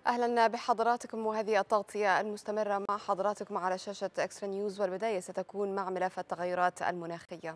أهلا بحضراتكم وهذه التغطية المستمرة مع حضراتكم على شاشة إكسترا نيوز، والبداية ستكون مع ملف التغيرات المناخية.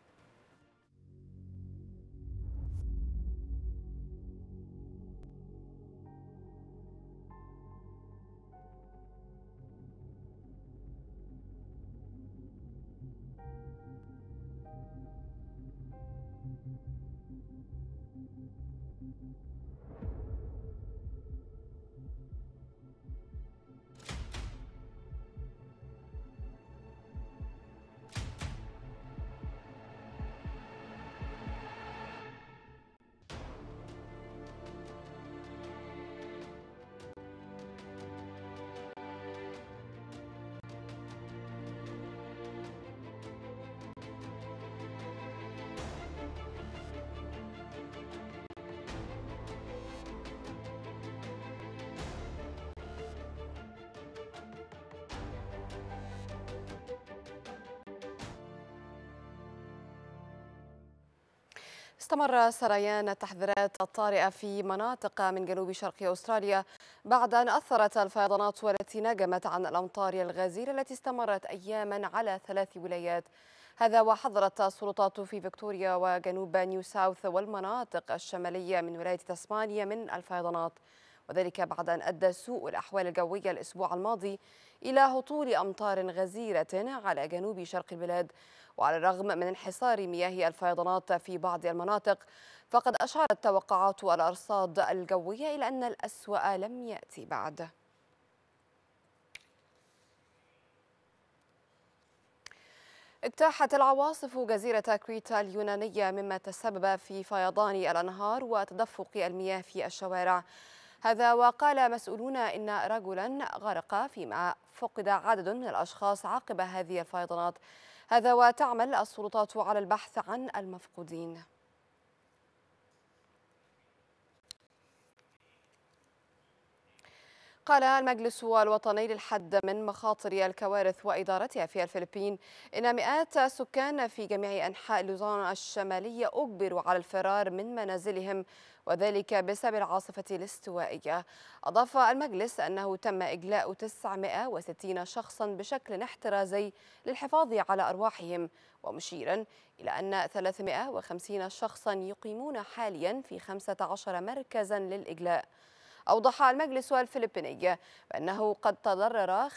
استمر سريان التحذيرات الطارئة في مناطق من جنوب شرق أستراليا بعد أن أثرت الفيضانات والتي نجمت عن الأمطار الغزيرة التي استمرت أياما على 3 ولايات. هذا وحذرت السلطات في فيكتوريا وجنوب نيو ساوث والمناطق الشمالية من ولاية تسمانيا من الفيضانات، وذلك بعد أن أدى سوء الأحوال الجوية الأسبوع الماضي إلى هطول أمطار غزيرة على جنوب شرق البلاد. وعلى الرغم من انحسار مياه الفيضانات في بعض المناطق، فقد أشارت توقعات الأرصاد الجوية إلى أن الأسوأ لم يأتي بعد. اجتاحت العواصف جزيرة كريتا اليونانية، مما تسبب في فيضان الأنهار وتدفق المياه في الشوارع. هذا وقال مسؤولون إن رجلا غرق، فيما فقد عدد من الأشخاص عقب هذه الفيضانات. هذا وتعمل السلطات على البحث عن المفقودين. قال المجلس الوطني للحد من مخاطر الكوارث وإدارتها في الفلبين إن مئات السكان في جميع أنحاء لوزان الشمالية أجبروا على الفرار من منازلهم، وذلك بسبب العاصفة الاستوائية. أضاف المجلس أنه تم إجلاء 960 شخصا بشكل احترازي للحفاظ على أرواحهم، ومشيرا إلى أن 350 شخصا يقيمون حاليا في 15 مركزا للإجلاء. أوضح المجلس الفلبيني بأنه قد تضرر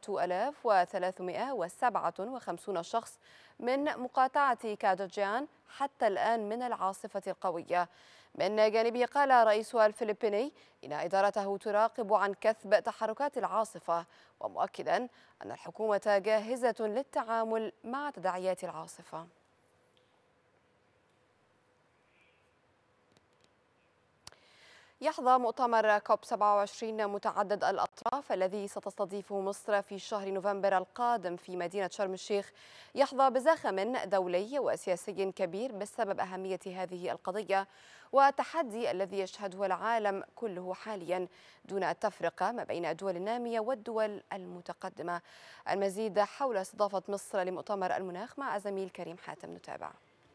5357 شخص من مقاطعة كاجاجيان حتى الآن من العاصفة القوية. من جانبه قال رئيس الفلبيني إن إدارته تراقب عن كثب تحركات العاصفة، ومؤكدا أن الحكومة جاهزة للتعامل مع تداعيات العاصفة. يحظى مؤتمر كوب 27 متعدد الأطراف الذي ستستضيفه مصر في شهر نوفمبر القادم في مدينة شرم الشيخ يحظى بزخم دولي وسياسي كبير بسبب أهمية هذه القضية والتحدي الذي يشهده العالم كله حاليا، دون التفرقة ما بين الدول النامية والدول المتقدمة. المزيد حول استضافة مصر لمؤتمر المناخ مع زميل كريم حاتم، نتابع.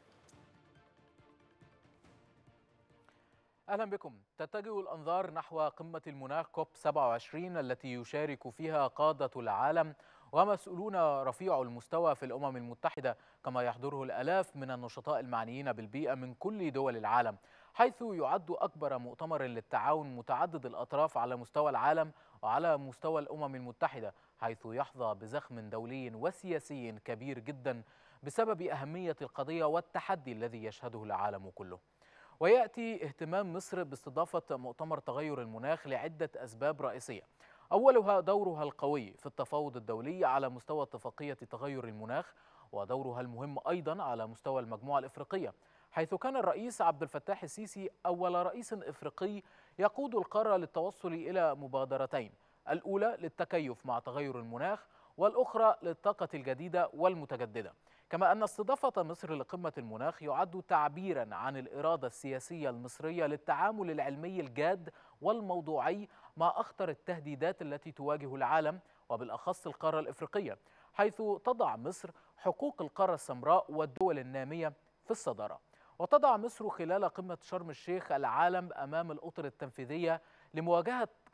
أهلا بكم. تتجه الأنظار نحو قمة المناخ كوب 27 التي يشارك فيها قادة العالم ومسؤولون رفيع المستوى في الأمم المتحدة، كما يحضره الآلاف من النشطاء المعنيين بالبيئة من كل دول العالم، حيث يعد أكبر مؤتمر للتعاون متعدد الأطراف على مستوى العالم وعلى مستوى الأمم المتحدة، حيث يحظى بزخم دولي وسياسي كبير جدا بسبب أهمية القضية والتحدي الذي يشهده العالم كله. ويأتي اهتمام مصر باستضافة مؤتمر تغير المناخ لعدة أسباب رئيسية، أولها دورها القوي في التفاوض الدولي على مستوى اتفاقية تغير المناخ، ودورها المهم أيضا على مستوى المجموعة الإفريقية، حيث كان الرئيس عبد الفتاح السيسي أول رئيس إفريقي يقود القارة للتوصل إلى مبادرتين، الأولى للتكيف مع تغير المناخ والأخرى للطاقة الجديدة والمتجددة. كما أن استضافة مصر لقمة المناخ يعد تعبيرا عن الإرادة السياسية المصرية للتعامل العلمي الجاد والموضوعي مع أخطر التهديدات التي تواجه العالم وبالأخص القارة الإفريقية، حيث تضع مصر حقوق القارة السمراء والدول النامية في الصدارة. وتضع مصر خلال قمة شرم الشيخ العالم أمام الأطر التنفيذية لمواجهة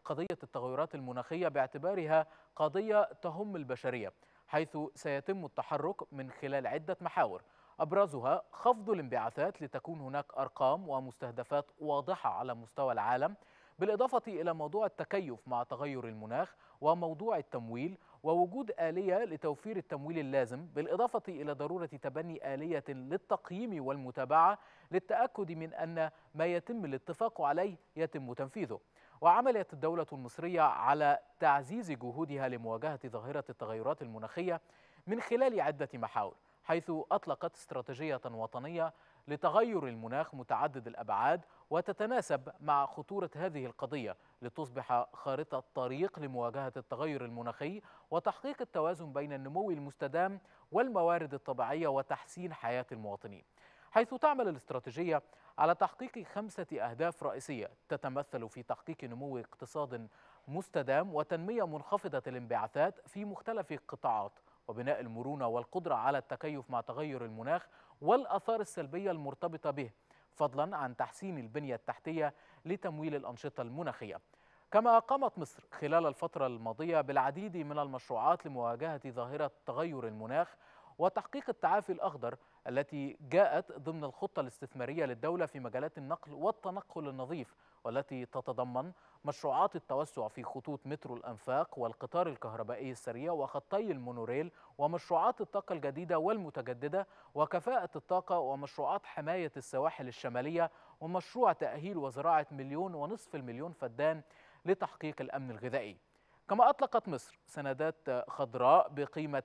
قضية التغيرات المناخية باعتبارها قضية تهم البشرية، حيث سيتم التحرك من خلال عدة محاور، أبرزها خفض الانبعاثات لتكون هناك أرقام ومستهدفات واضحة على مستوى العالم، بالإضافة إلى موضوع التكيف مع تغير المناخ وموضوع التمويل ووجود آلية لتوفير التمويل اللازم، بالإضافة إلى ضرورة تبني آلية للتقييم والمتابعة للتأكد من أن ما يتم الاتفاق عليه يتم تنفيذه. وعملت الدولة المصرية على تعزيز جهودها لمواجهة ظاهرة التغيرات المناخية من خلال عدة محاور، حيث أطلقت استراتيجية وطنية لتغير المناخ متعدد الأبعاد وتتناسب مع خطورة هذه القضية لتصبح خارطة طريق لمواجهة التغير المناخي وتحقيق التوازن بين النمو المستدام والموارد الطبيعية وتحسين حياة المواطنين، حيث تعمل الاستراتيجية على تحقيق 5 أهداف رئيسية تتمثل في تحقيق نمو اقتصاد مستدام وتنمية منخفضة الانبعاثات في مختلف القطاعات وبناء المرونة والقدرة على التكيف مع تغير المناخ والآثار السلبية المرتبطة به، فضلا عن تحسين البنية التحتية لتمويل الأنشطة المناخية. كما قامت مصر خلال الفترة الماضية بالعديد من المشروعات لمواجهة ظاهرة تغير المناخ وتحقيق التعافي الأخضر التي جاءت ضمن الخطة الاستثمارية للدولة في مجالات النقل والتنقل النظيف، والتي تتضمن مشروعات التوسع في خطوط مترو الأنفاق والقطار الكهربائي السريع وخطي المونوريل ومشروعات الطاقة الجديدة والمتجددة وكفاءة الطاقة ومشروعات حماية السواحل الشمالية ومشروع تأهيل وزراعة 1.5 مليون فدان لتحقيق الأمن الغذائي. كما أطلقت مصر سندات خضراء بقيمة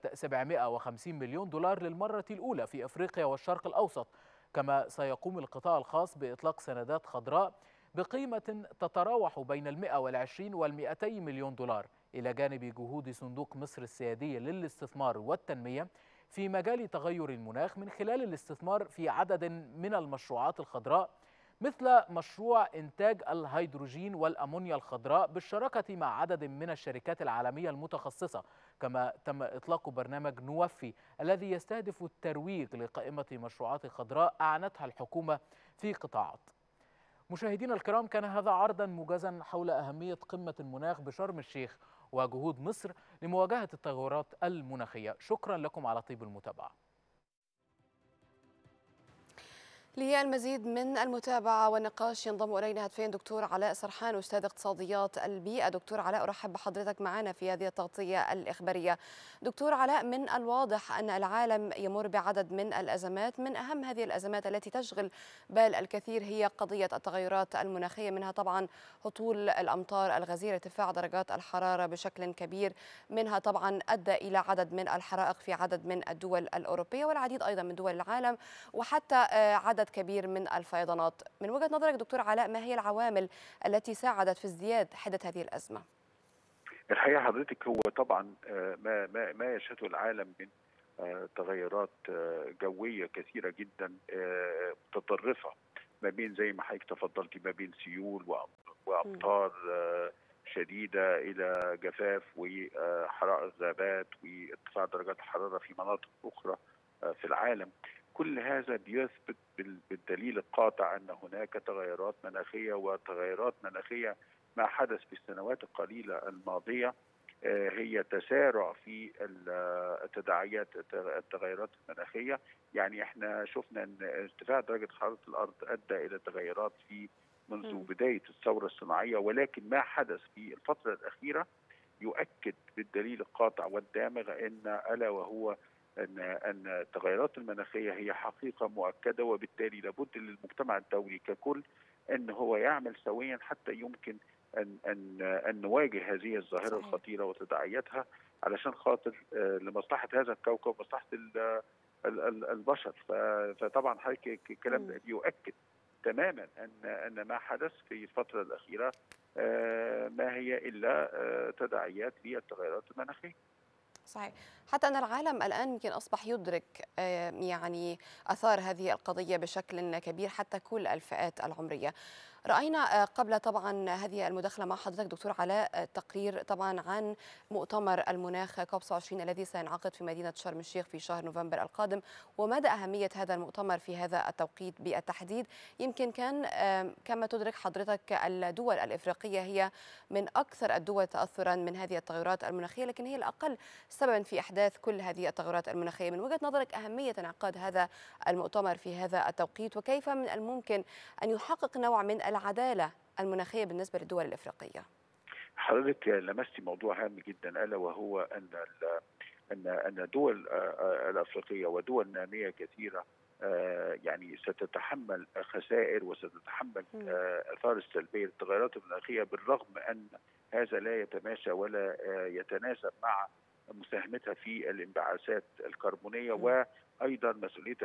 750 مليون دولار للمرة الأولى في أفريقيا والشرق الأوسط، كما سيقوم القطاع الخاص بإطلاق سندات خضراء بقيمة تتراوح بين 120 و200 مليون دولار، إلى جانب جهود صندوق مصر السيادي للاستثمار والتنمية في مجال تغير المناخ من خلال الاستثمار في عدد من المشروعات الخضراء مثل مشروع إنتاج الهيدروجين والأمونيا الخضراء بالشراكة مع عدد من الشركات العالمية المتخصصة، كما تم إطلاق برنامج نوفي الذي يستهدف الترويج لقائمة مشروعات خضراء أعلنتها الحكومة في قطاعات. مشاهدينا الكرام، كان هذا عرضا موجزا حول أهمية قمة المناخ بشرم الشيخ وجهود مصر لمواجهة التغيرات المناخية. شكرا لكم على طيب المتابعة. للمزيد من المتابعة والنقاش ينضم إلينا هاتفين دكتور علاء سرحان أستاذ اقتصاديات البيئة. دكتور علاء، أرحب بحضرتك معنا في هذه التغطية الإخبارية. دكتور علاء، من الواضح أن العالم يمر بعدد من الأزمات، من أهم هذه الأزمات التي تشغل بال الكثير هي قضية التغيرات المناخية، منها طبعا هطول الأمطار الغزيرة، ارتفاع درجات الحرارة بشكل كبير، منها طبعا أدى إلى عدد من الحرائق في عدد من الدول الأوروبية والعديد أيضا من دول العالم، وحتى عدد كبير من الفيضانات. من وجهة نظرك دكتور علاء، ما هي العوامل التي ساعدت في ازدياد حدة هذه الأزمة؟ الحقيقة حضرتك هو طبعا ما يشهده العالم من تغيرات جوية كثيرة جدا متطرفة، ما بين زي ما حضرتك تفضلتي ما بين سيول وأمطار شديدة إلى جفاف وحرائق غابات وارتفاع درجات الحرارة في مناطق أخرى في العالم. كل هذا بيثبت بالدليل القاطع أن هناك تغيرات مناخية، وتغيرات مناخية ما حدث في السنوات القليلة الماضية هي تسارع في تداعيات التغيرات المناخية. يعني احنا شفنا أن ارتفاع درجة حرارة الأرض أدى إلى تغيرات في منذ بداية الثورة الصناعية، ولكن ما حدث في الفترة الأخيرة يؤكد بالدليل القاطع والدامغ ألا وهو أن التغيرات المناخية هي حقيقة مؤكدة، وبالتالي لابد للمجتمع الدولي ككل أن هو يعمل سويا حتى يمكن أن نواجه هذه الظاهرة الخطيرة وتداعياتها علشان خاطر لمصلحة هذا الكوكب ومصلحة البشر. فطبعا حضرتك الكلام ده يؤكد تماما أن ما حدث في الفترة الأخيرة ما هي إلا تداعيات للتغيرات المناخية. صحيح، حتى أن العالم الآن يمكن أصبح يدرك يعني آثار هذه القضية بشكل كبير، حتى كل الفئات العمرية. رأينا قبل طبعا هذه المداخلة مع حضرتك دكتور علاء تقرير طبعا عن مؤتمر المناخ كوب 29 الذي سينعقد في مدينة شرم الشيخ في شهر نوفمبر القادم، ومدى أهمية هذا المؤتمر في هذا التوقيت بالتحديد. يمكن كان كما تدرك حضرتك الدول الإفريقية هي من أكثر الدول تأثرا من هذه التغيرات المناخية، لكن هي الأقل سببا في إحداث كل هذه التغيرات المناخية. من وجهة نظرك أهمية انعقاد هذا المؤتمر في هذا التوقيت، وكيف من الممكن أن يحقق نوع من العدالة المناخية بالنسبة للدول الإفريقية؟ حضرتك لمستي موضوع هام جدا، الا وهو ان الدول الافريقيه ودول ناميه كثيره يعني ستتحمل خسائر وستتحمل اثار السلبيه للتغيرات المناخيه، بالرغم ان هذا لا يتماشى ولا يتناسب مع مساهمتها في الانبعاثات الكربونيه، وايضا مسؤوليتها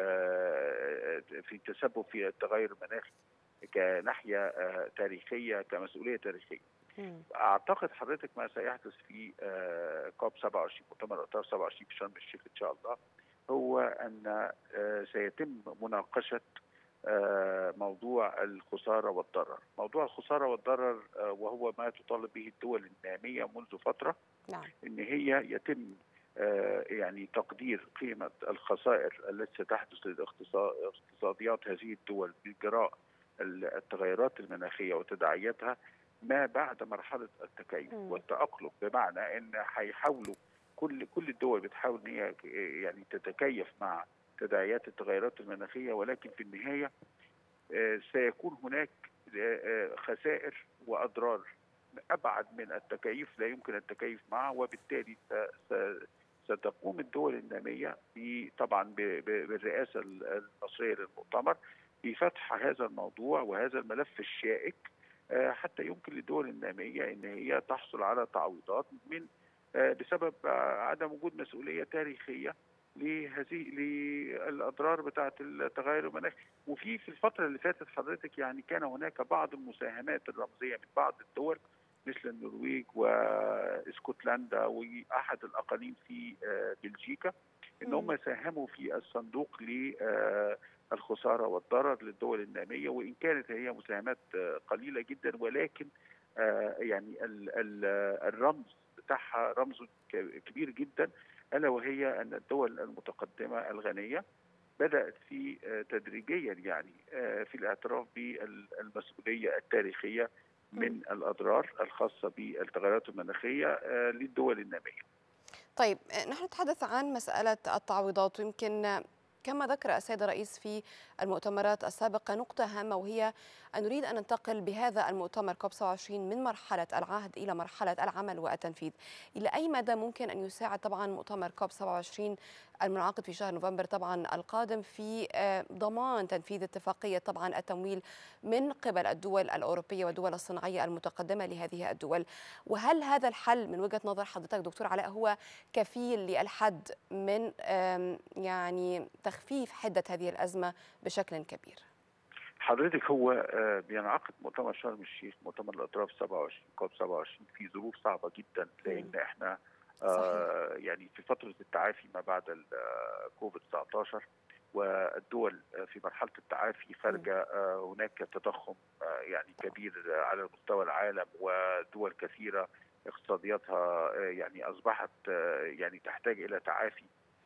في التسبب في التغير المناخي كناحيه تاريخيه، كمسؤوليه تاريخيه. اعتقد حضرتك ما سيحدث في كوب 27 مؤتمر الاطراف 27 في شرم الشيخ ان شاء الله هو ان سيتم مناقشه موضوع الخساره والضرر. موضوع الخساره والضرر وهو ما تطالب به الدول الناميه منذ فتره. نعم. ان هي يتم يعني تقدير قيمه الخسائر التي ستحدث لاقتصاديات هذه الدول بجراء التغيرات المناخيه وتداعياتها ما بعد مرحله التكيف والتاقلم، بمعنى ان هيحاولوا كل الدول بتحاول ان هي يعني تتكيف مع تداعيات التغيرات المناخيه، ولكن في النهايه سيكون هناك خسائر واضرار ابعد من التكيف لا يمكن التكيف معه، وبالتالي ستقوم الدول الناميه طبعا بالرئاسه المصريه للمؤتمر بفتح هذا الموضوع وهذا الملف الشائك، حتى يمكن للدول الناميه ان هي تحصل على تعويضات من بسبب عدم وجود مسؤوليه تاريخيه للاضرار بتاعه التغير المناخي. وفي الفتره اللي فاتت حضرتك يعني كان هناك بعض المساهمات الرمزيه من بعض الدول مثل النرويج واسكتلندا واحد الاقاليم في بلجيكا، ان هم ساهموا في الصندوق للخساره والضرر للدول الناميه، وان كانت هي مساهمات قليله جدا، ولكن يعني الرمز بتاعها رمز كبير جدا، الا وهي ان الدول المتقدمه الغنيه بدات في تدريجيا يعني في الاعتراف بالمسؤوليه التاريخيه من الاضرار الخاصه بالتغيرات المناخيه للدول الناميه. طيب نحن نتحدث عن مساله التعويضات، ويمكن كما ذكر السيد الرئيس في المؤتمرات السابقة نقطة هامة، وهي أن نريد أن ننتقل بهذا المؤتمر كوب 27 من مرحلة العهد إلى مرحلة العمل والتنفيذ. إلى أي مدى ممكن أن يساعد طبعا مؤتمر كوب 27 المنعقد في شهر نوفمبر طبعا القادم في ضمان تنفيذ اتفاقية طبعا التمويل من قبل الدول الأوروبية والدول الصناعية المتقدمة لهذه الدول؟ وهل هذا الحل من وجهة نظر حضرتك دكتور علاء هو كفيل للحد من يعني تخفيف حدة هذه الأزمة بشكل كبير؟ حضرتك هو بينعقد مؤتمر شرم الشيخ مؤتمر الأطراف 27 كوب 27 في ظروف صعبة جدا، لأن احنا يعني في فترة التعافي ما بعد الكوفيد 19 والدول في مرحلة التعافي خارجة هناك تضخم يعني كبير على مستوى العالم، ودول كثيرة اقتصادياتها يعني أصبحت يعني تحتاج إلى تعافي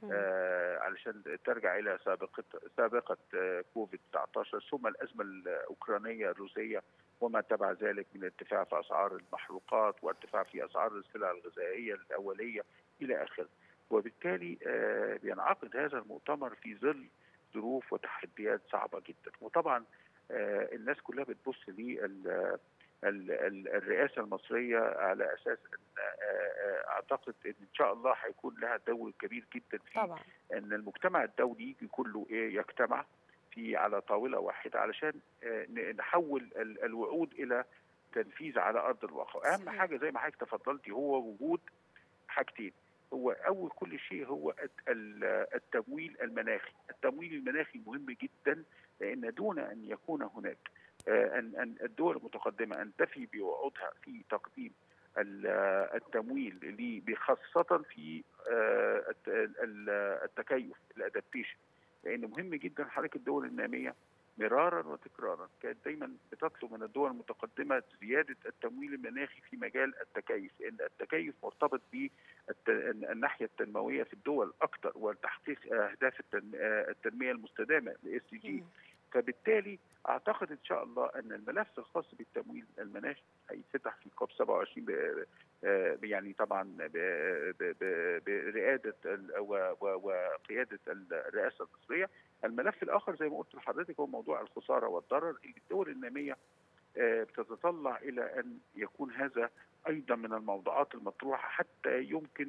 علشان ترجع الى سابقه كوفيد 19، ثم الازمه الاوكرانيه الروسيه وما تبع ذلك من ارتفاع في اسعار المحروقات وارتفاع في اسعار السلع الغذائيه الاوليه الى اخره. وبالتالي بينعقد هذا المؤتمر في ظل ظروف وتحديات صعبه جدا، وطبعا الناس كلها بتبص الرئاسه المصريه على اساس ان اعتقد ان شاء الله هيكون لها دور كبير جدا في طبعا. ان المجتمع الدولي يجي كله يجتمع على طاوله واحده علشان نحول الوعود الى تنفيذ على ارض الواقع. اهم حاجه زي ما حضرتك تفضلتي هو وجود حاجتين، هو اول كل شيء هو التمويل المناخي. التمويل المناخي مهم جدا، لان دون ان يكون هناك أن الدول المتقدمة أن تفي بوعودها في تقديم التمويل خاصة في التكيف الادابتيشن، لأن مهم جدا حضرتك الدول النامية مرارا وتكرارا، كانت دايما بتطلب من الدول المتقدمه زياده التمويل المناخي في مجال التكيف، لان التكيف مرتبط بالناحيه التنمويه في الدول اكثر وتحقيق اهداف التنميه المستدامه الاس دي جي. فبالتالي اعتقد ان شاء الله ان الملف الخاص بالتمويل المناخي هيتفتح في كوب 27 يعني طبعا برئاده وقياده الرئاسه المصريه. الملف الاخر زي ما قلت لحضرتك هو موضوع الخساره والضرر اللي الدول الناميه بتتطلع الى ان يكون هذا ايضا من الموضوعات المطروحه، حتى يمكن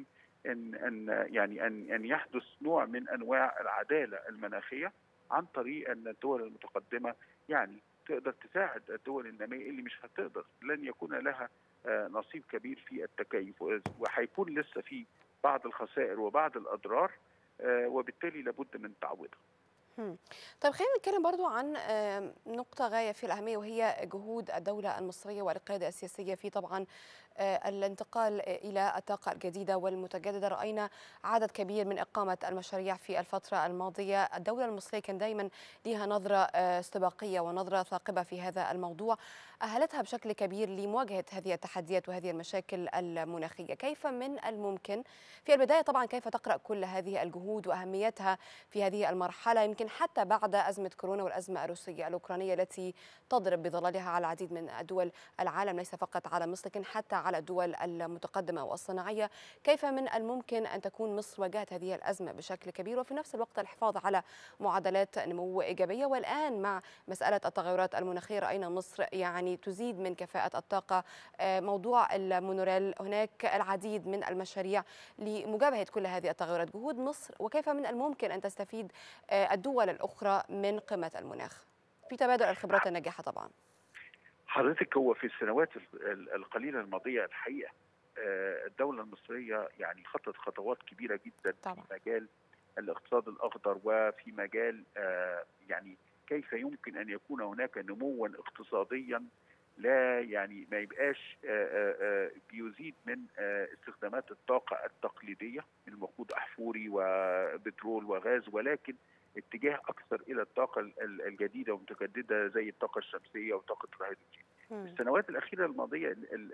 ان يحدث نوع من انواع العداله المناخيه عن طريق ان الدول المتقدمه يعني تقدر تساعد الدول الناميه اللي مش هتقدر، لن يكون لها نصيب كبير في التكيف، وهيكون لسه في بعض الخسائر وبعض الاضرار، وبالتالي لابد من تعويضها. طيب خلينا نتكلم برضو عن نقطة غاية في الأهمية، وهي جهود الدولة المصرية والقيادة السياسية في طبعا الانتقال إلى الطاقة الجديدة والمتجددة. رأينا عدد كبير من إقامة المشاريع في الفترة الماضية. الدولة المصرية كان دايما لها نظرة استباقية ونظرة ثاقبة في هذا الموضوع، أهلتها بشكل كبير لمواجهة هذه التحديات وهذه المشاكل المناخية. كيف من الممكن في البداية طبعا كيف تقرأ كل هذه الجهود وأهميتها في هذه المرحلة، يمكن حتى بعد أزمة كورونا والأزمة الروسية الأوكرانية التي تضرب بظلالها على العديد من دول العالم، ليس فقط على مصر لكن حتى على الدول المتقدمة والصناعية. كيف من الممكن أن تكون مصر واجهت هذه الأزمة بشكل كبير وفي نفس الوقت الحفاظ على معدلات نمو إيجابية؟ والآن مع مسألة التغيرات المناخية رأينا مصر يعني تزيد من كفاءة الطاقة، موضوع المونوريل، هناك العديد من المشاريع لمجابهة كل هذه التغيرات. جهود مصر وكيف من الممكن أن تستفيد الدول الأخرى من قمة المناخ في تبادل الخبرات الناجحة؟ طبعا حضرتك هو في السنوات القليلة الماضية الحقيقة الدولة المصرية يعني خطت خطوات كبيرة جدا طبعا في مجال الاقتصاد الأخضر، وفي مجال يعني كيف يمكن أن يكون هناك نموا اقتصاديا لا يعني ما يبقاش بيزيد من استخدامات الطاقة التقليدية من وقود أحفوري وبترول وغاز، ولكن اتجاه اكثر الى الطاقه الجديده والمتجدده زي الطاقه الشمسيه وطاقه الهيدروجين. في السنوات الاخيره الماضيه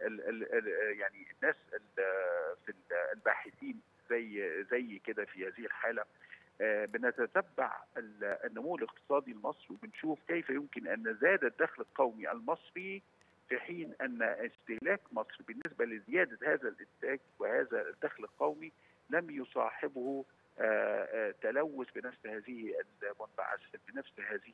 يعني الناس في الباحثين زي كده في هذه الحاله بنتتبع النمو الاقتصادي المصري وبنشوف كيف يمكن ان نزداد الدخل القومي المصري، في حين ان استهلاك مصر بالنسبه لزياده هذا الانتاج وهذا الدخل القومي لم يصاحبه تلوث بنفس هذه المنبعثات بنفس هذه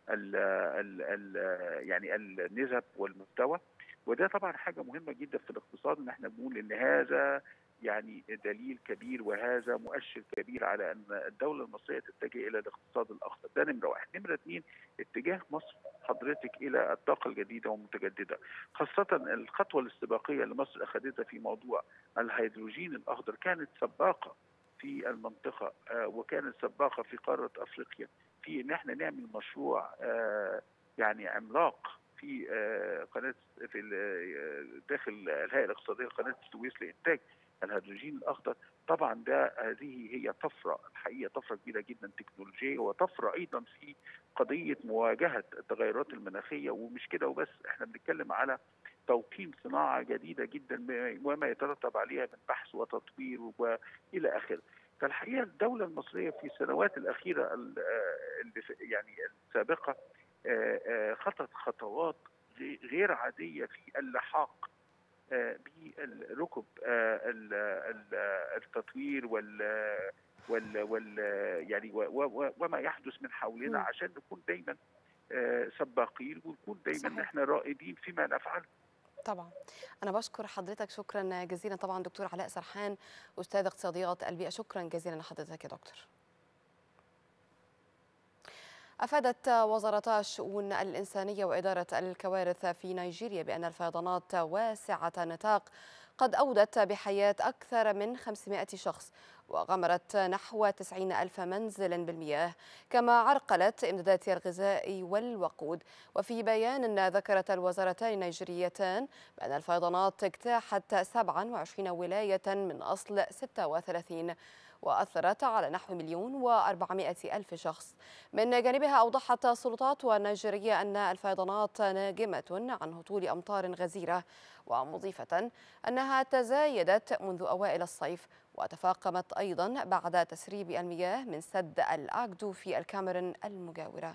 يعني النسب والمستوى. وده طبعا حاجه مهمه جدا في الاقتصاد، ان احنا بنقول ان هذا يعني دليل كبير وهذا مؤشر كبير على ان الدوله المصريه تتجه الى الاقتصاد الاخضر. ده نمره واحد. نمره اثنين، اتجاه مصر حضرتك الى الطاقه الجديده والمتجدده، خاصه الخطوه الاستباقيه اللي مصر اخذتها في موضوع الهيدروجين الاخضر كانت سباقه في المنطقه وكانت سباقه في قاره افريقيا في ان احنا نعمل مشروع يعني عملاق في قناه في داخل الهيئه الاقتصاديه قناه السويس لانتاج الهيدروجين الاخضر. طبعا هذه هي طفره الحقيقه، طفره كبيره جدا تكنولوجيه، وطفره ايضا في قضيه مواجهه التغيرات المناخيه. ومش كده وبس، احنا بنتكلم على توطين صناعه جديده جدا وما يترتب عليها من بحث وتطوير والى اخره. فالحقيقه الدوله المصريه في السنوات الاخيره يعني السابقه خطت خطوات غير عاديه في اللحاق بركب التطوير وال يعني وما يحدث من حولنا، عشان نكون دايما سباقين ونكون دايما احنا رائدين فيما نفعل. طبعا أنا بشكر حضرتك شكرا جزيلا. طبعا دكتور علاء سرحان أستاذ اقتصاديات البيئة، شكرا جزيلا لحضرتك يا دكتور. أفادت وزارتا الشؤون الإنسانية وإدارة الكوارث في نيجيريا بأن الفيضانات واسعة النطاق قد أودت بحياة أكثر من 500 شخص وغمرت نحو 90,000 منزل بالمياه، كما عرقلت إمدادات الغذاء والوقود. وفي بيان ذكرت الوزارتان النيجيريتان بأن الفيضانات اجتاحت 27 ولاية من أصل 36، وأثرت على نحو 1,400,000 شخص. من جانبها أوضحت السلطات النيجيرية أن الفيضانات ناجمة عن هطول أمطار غزيرة، ومضيفة أنها تزايدت منذ أوائل الصيف وتفاقمت أيضا بعد تسريب المياه من سد الأكدو في الكاميرون المجاورة.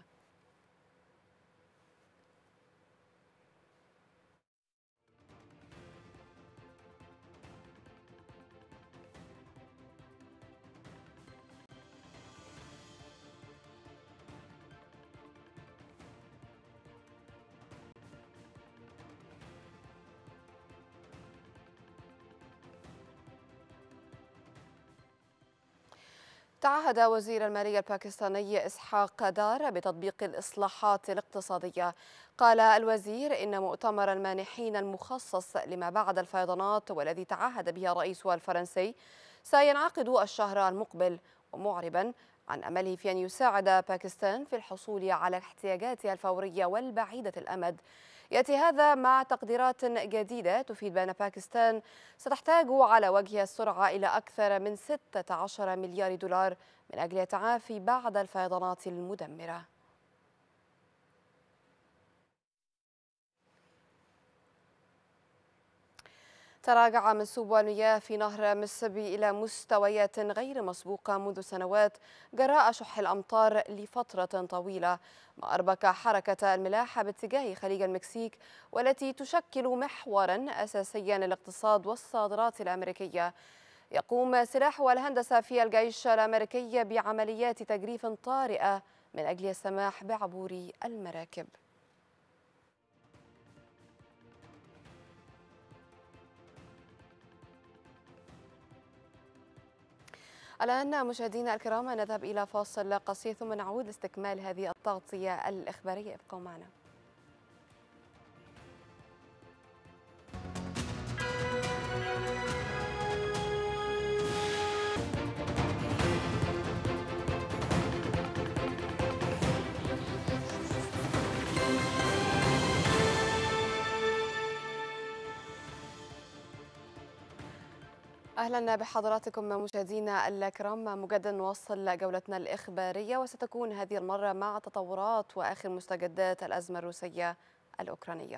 تعهد وزير المالية الباكستاني إسحاق دار بتطبيق الإصلاحات الاقتصادية. قال الوزير إن مؤتمر المانحين المخصص لما بعد الفيضانات والذي تعهد به الرئيس الفرنسي سينعقد الشهر المقبل، ومعربا عن أمله في أن يساعد باكستان في الحصول على احتياجاتها الفورية والبعيدة الأمد. يأتي هذا مع تقديرات جديدة تفيد بأن باكستان ستحتاج على وجه السرعة إلى أكثر من 16 مليار دولار من أجل التعافي بعد الفيضانات المدمرة. تراجع منسوب المياه في نهر مississippi إلى مستويات غير مسبوقة منذ سنوات جراء شح الأمطار لفترة طويلة، ما أربك حركة الملاحة باتجاه خليج المكسيك والتي تشكل محورا أساسيا للاقتصاد والصادرات الأمريكية. يقوم سلاح الهندسة في الجيش الأمريكي بعمليات تجريف طارئة من أجل السماح بعبور المراكب. الآن مشاهدينا الكرام نذهب إلى فاصل قصير ثم نعود لاستكمال هذه التغطية الإخبارية. ابقوا معنا. أهلا بحضراتكم مشاهدينا الكرام، مجددا نواصل جولتنا الإخبارية، وستكون هذه المرة مع تطورات وآخر مستجدات الأزمة الروسية الأوكرانية.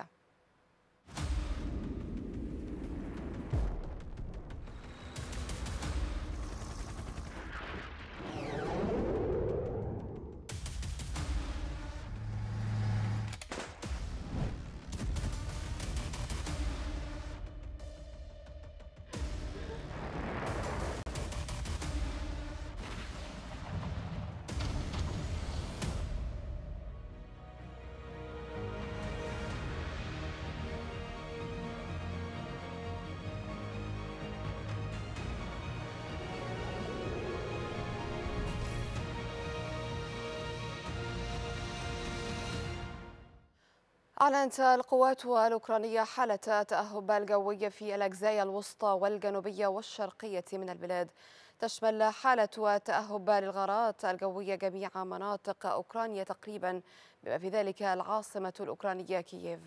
أعلنت القوات الأوكرانية حالة تأهب الجوية في الأجزاء الوسطى والجنوبية والشرقية من البلاد. تشمل حالة تأهب للغارات الجوية جميع مناطق أوكرانيا تقريبا، بما في ذلك العاصمة الأوكرانية كييف.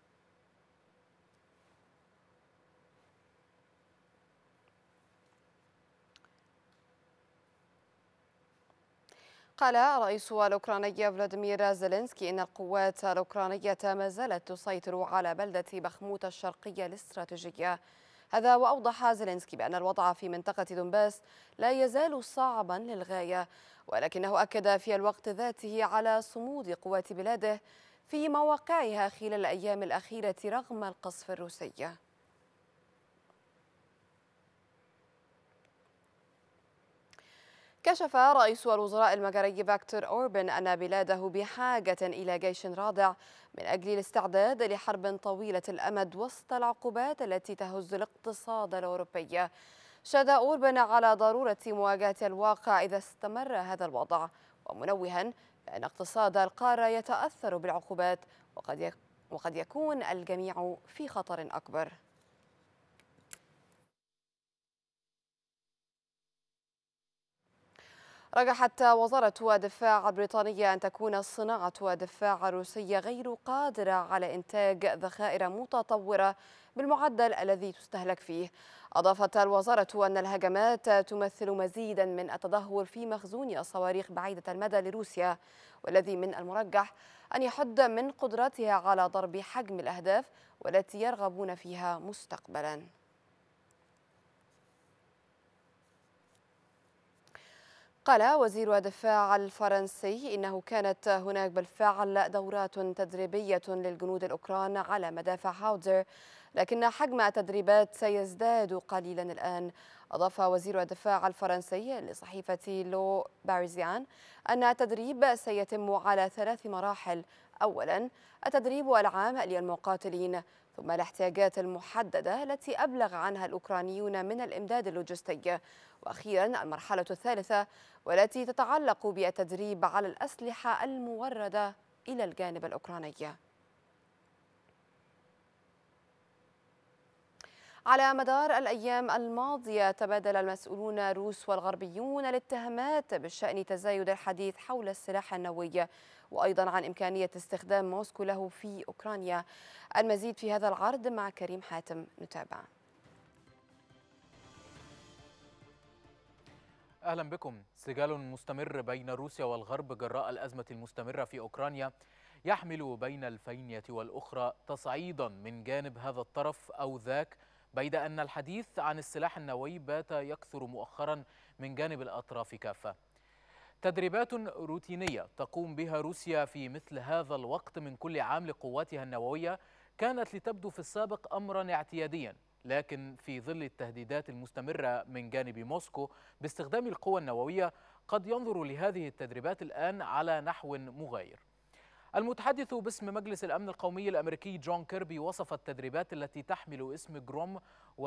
قال الرئيس الأوكراني فلاديمير زيلينسكي إن القوات الأوكرانية ما زالت تسيطر على بلدة بخموت الشرقية الاستراتيجية. هذا وأوضح زيلينسكي بأن الوضع في منطقة دونباس لا يزال صعبا للغاية، ولكنه أكد في الوقت ذاته على صمود قوات بلاده في مواقعها خلال الأيام الأخيرة رغم القصف الروسي. كشف رئيس الوزراء المجري فيكتور أوربان أن بلاده بحاجة إلى جيش رادع من أجل الاستعداد لحرب طويلة الأمد وسط العقوبات التي تهز الاقتصاد الأوروبي. شدد أوربان على ضرورة مواجهة الواقع إذا استمر هذا الوضع، ومنوها بأن اقتصاد القارة يتأثر بالعقوبات وقد يكون الجميع في خطر أكبر. رجحت وزارة الدفاع البريطانية أن تكون صناعة الدفاع الروسية غير قادرة على إنتاج ذخائر متطورة بالمعدل الذي تستهلك فيه. أضافت الوزارة أن الهجمات تمثل مزيدا من التدهور في مخزون الصواريخ بعيدة المدى لروسيا، والذي من المرجح أن يحد من قدرتها على ضرب حجم الأهداف والتي يرغبون فيها مستقبلا. قال وزير الدفاع الفرنسي إنه كانت هناك بالفعل دورات تدريبية للجنود الأوكران على مدافع هاودزر، لكن حجم التدريبات سيزداد قليلا الآن. أضاف وزير الدفاع الفرنسي لصحيفة لو باريزيان أن التدريب سيتم على 3 مراحل: أولا التدريب العام للمقاتلين، ثم الاحتياجات المحددة التي أبلغ عنها الأوكرانيون من الإمداد اللوجستي، وأخيرا المرحلة الثالثة والتي تتعلق بالتدريب على الأسلحة الموردة إلى الجانب الأوكراني. على مدار الأيام الماضية تبادل المسؤولون الروس والغربيون الاتهامات بشأن تزايد الحديث حول السلاح النووي، وأيضا عن إمكانية استخدام موسكو له في أوكرانيا. المزيد في هذا العرض مع كريم حاتم، نتابع. أهلا بكم. سجال مستمر بين روسيا والغرب جراء الأزمة المستمرة في أوكرانيا يحمل بين الفينية والأخرى تصعيدا من جانب هذا الطرف أو ذاك، بيد أن الحديث عن السلاح النووي بات يكثر مؤخرا من جانب الأطراف كافة. تدريبات روتينية تقوم بها روسيا في مثل هذا الوقت من كل عام لقواتها النووية كانت لتبدو في السابق أمرا اعتياديا، لكن في ظل التهديدات المستمرة من جانب موسكو باستخدام القوى النووية قد ينظر لهذه التدريبات الآن على نحو مغاير. المتحدث باسم مجلس الأمن القومي الأمريكي جون كيربي وصف التدريبات التي تحمل اسم جروم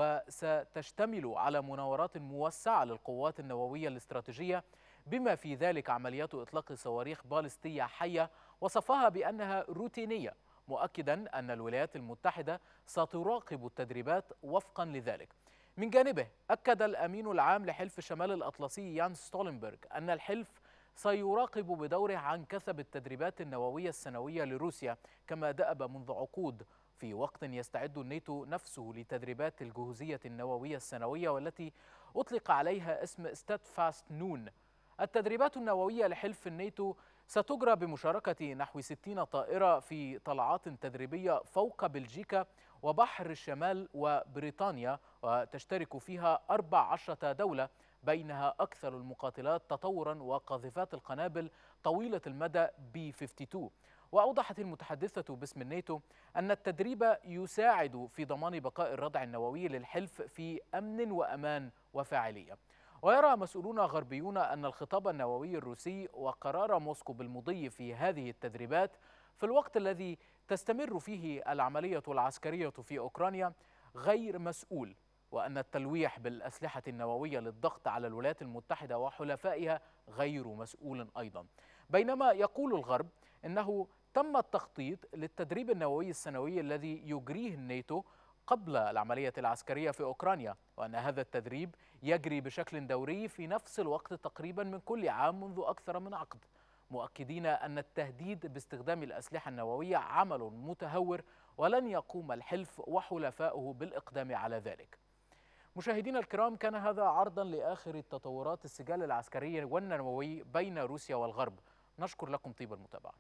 وستشتمل على مناورات موسعة للقوات النووية الاستراتيجية بما في ذلك عمليات إطلاق صواريخ باليستية حية، وصفها بأنها روتينية، مؤكدا أن الولايات المتحدة ستراقب التدريبات وفقا لذلك. من جانبه أكد الأمين العام لحلف شمال الأطلسي يانس ستولنبرغ أن الحلف سيراقب بدوره عن كثب التدريبات النووية السنوية لروسيا كما دأب منذ عقود، في وقت يستعد الناتو نفسه لتدريبات الجهوزية النووية السنوية والتي أطلق عليها اسم ستاد فاست نون. التدريبات النووية لحلف الناتو ستجرى بمشاركة نحو 60 طائرة في طلعات تدريبية فوق بلجيكا وبحر الشمال وبريطانيا، وتشترك فيها 14 دولة بينها أكثر المقاتلات تطورا وقاذفات القنابل طويلة المدى B-52. وأوضحت المتحدثة باسم الناتو أن التدريب يساعد في ضمان بقاء الردع النووي للحلف في أمن وأمان وفاعلية. ويرى مسؤولون غربيون أن الخطاب النووي الروسي وقرار موسكو بالمضي في هذه التدريبات في الوقت الذي تستمر فيه العملية العسكرية في أوكرانيا غير مسؤول، وأن التلويح بالأسلحة النووية للضغط على الولايات المتحدة وحلفائها غير مسؤول أيضا. بينما يقول الغرب إنه تم التخطيط للتدريب النووي السنوي الذي يجريه الناتو قبل العملية العسكرية في أوكرانيا، وأن هذا التدريب يجري بشكل دوري في نفس الوقت تقريبا من كل عام منذ أكثر من عقد، مؤكدين أن التهديد باستخدام الأسلحة النووية عمل متهور ولن يقوم الحلف وحلفائه بالإقدام على ذلك. مشاهدينا الكرام، كان هذا عرضا لآخر التطورات السجال العسكري والنووي بين روسيا والغرب. نشكر لكم طيب المتابعة.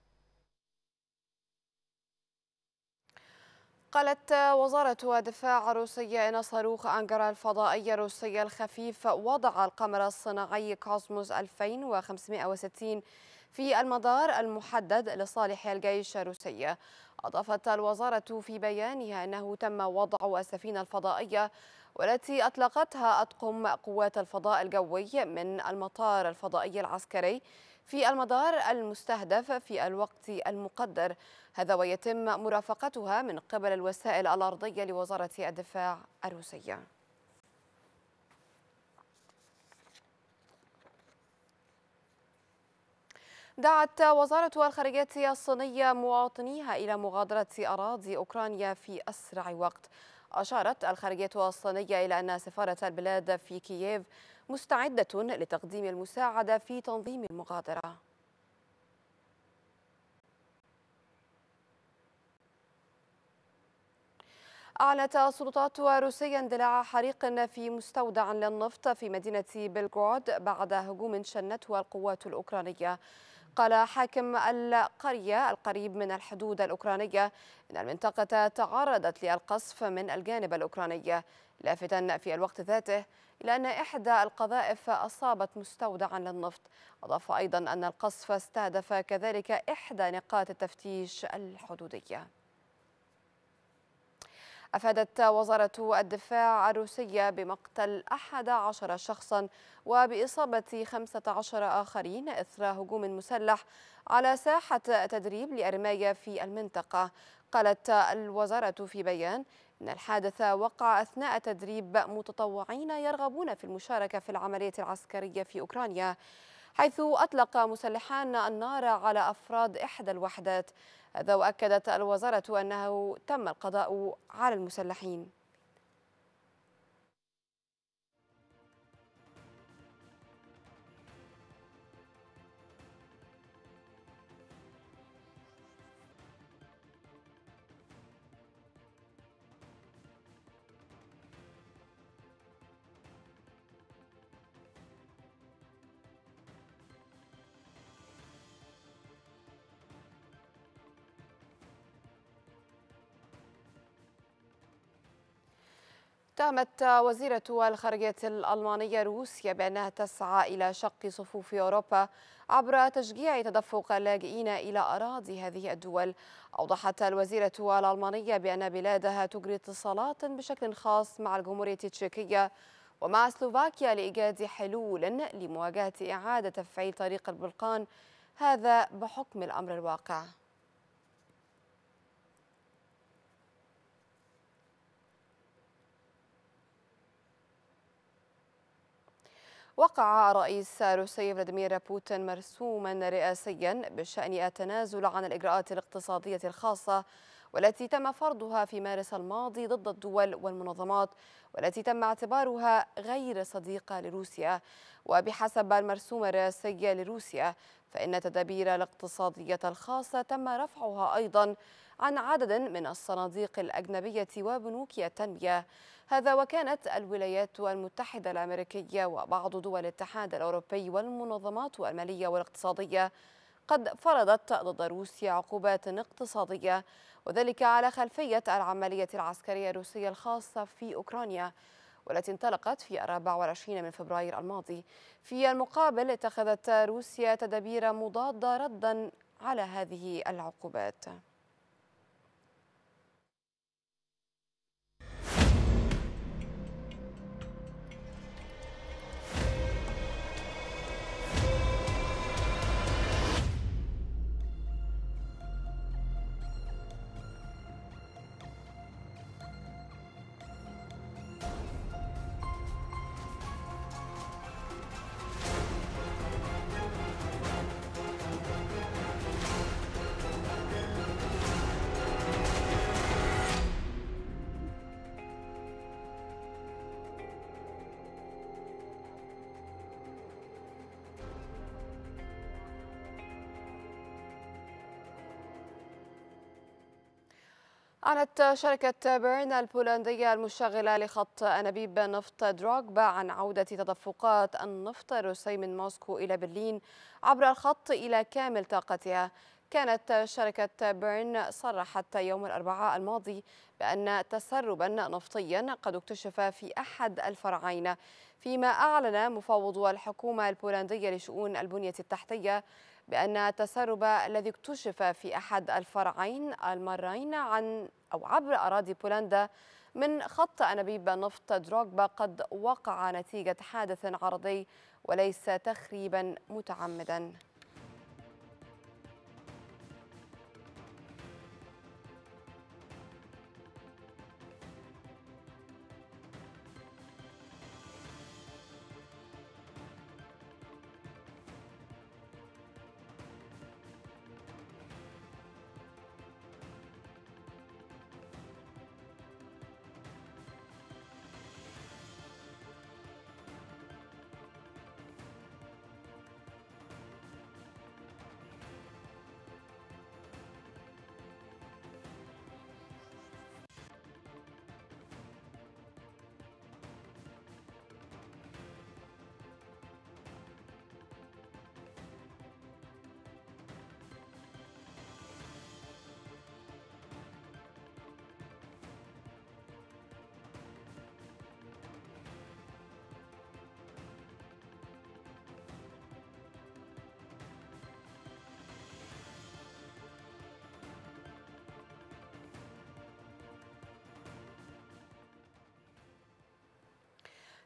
قالت وزارة الدفاع الروسية إن صاروخ أنقرة الفضائي الروسي الخفيف وضع القمر الصناعي كوزموس 2560 في المدار المحدد لصالح الجيش الروسي. أضافت الوزارة في بيانها أنه تم وضع السفينة الفضائية والتي أطلقتها أطقم قوات الفضاء الجوي من المطار الفضائي العسكري في المدار المستهدف في الوقت المقدر، هذا ويتم مرافقتها من قبل الوسائل الأرضية لوزارة الدفاع الروسية. دعت وزارة الخارجية الصينية مواطنيها إلى مغادرة أراضي أوكرانيا في أسرع وقت. أشارت الخارجية الصينية إلى أن سفارة البلاد في كييف مستعدة لتقديم المساعدة في تنظيم المغادرة. أعلنت السلطات روسيا اندلاع حريق في مستودع للنفط في مدينة بلغراد بعد هجوم شنته القوات الأوكرانية. قال حاكم القرية القريب من الحدود الأوكرانية إن المنطقة تعرضت للقصف من الجانب الأوكراني، لافتا في الوقت ذاته إلى أن إحدى القذائف أصابت مستودعا للنفط. أضاف أيضا أن القصف استهدف كذلك إحدى نقاط التفتيش الحدودية. أفادت وزارة الدفاع الروسية بمقتل 11 شخصا وبإصابة 15 آخرين إثر هجوم مسلح على ساحة تدريب لأرماية في المنطقة. قالت الوزارة في بيان إن الحادث وقع أثناء تدريب متطوعين يرغبون في المشاركة في العملية العسكرية في أوكرانيا، حيث أطلق مسلحان النار على أفراد إحدى الوحدات. هذا وأكدت الوزارة أنه تم القضاء على المسلحين. اتهمت وزيرة الخارجية الألمانية روسيا بأنها تسعى إلى شق صفوف أوروبا عبر تشجيع تدفق اللاجئين إلى أراضي هذه الدول. أوضحت الوزيرة الألمانية بأن بلادها تجري اتصالات بشكل خاص مع الجمهورية التشيكية ومع سلوفاكيا لإيجاد حلول لمواجهة إعادة تفعيل طريق البلقان، هذا بحكم الأمر الواقع. وقع الرئيس الروسي فلاديمير بوتين مرسوما رئاسيا بشأن التنازل عن الإجراءات الاقتصادية الخاصة والتي تم فرضها في مارس الماضي ضد الدول والمنظمات والتي تم اعتبارها غير صديقة لروسيا. وبحسب المرسوم الرئاسي لروسيا فإن التدابير الاقتصادية الخاصة تم رفعها أيضا عن عدد من الصناديق الأجنبية وبنوك التنمية. هذا وكانت الولايات المتحدة الأمريكية وبعض دول الاتحاد الأوروبي والمنظمات المالية والاقتصادية قد فرضت ضد روسيا عقوبات اقتصادية، وذلك على خلفية العملية العسكرية الروسية الخاصة في أوكرانيا والتي انطلقت في 24 من فبراير الماضي. في المقابل اتخذت روسيا تدابير مضادة ردا على هذه العقوبات. أعلنت شركة بيرن البولندية المشغلة لخط أنابيب نفط دروغبا عن عودة تدفقات النفط الروسي من موسكو إلى برلين عبر الخط إلى كامل طاقتها. كانت شركة بيرن صرحت يوم الأربعاء الماضي بأن تسربا نفطيا قد اكتشف في أحد الفرعين، فيما أعلن مفوض الحكومة البولندية لشؤون البنية التحتية بأن التسرب الذي اكتشف في أحد الفرعين المرين عبر أراضي بولندا من خط أنابيب نفط دروغبا قد وقع نتيجة حادث عرضي وليس تخريبا متعمدا.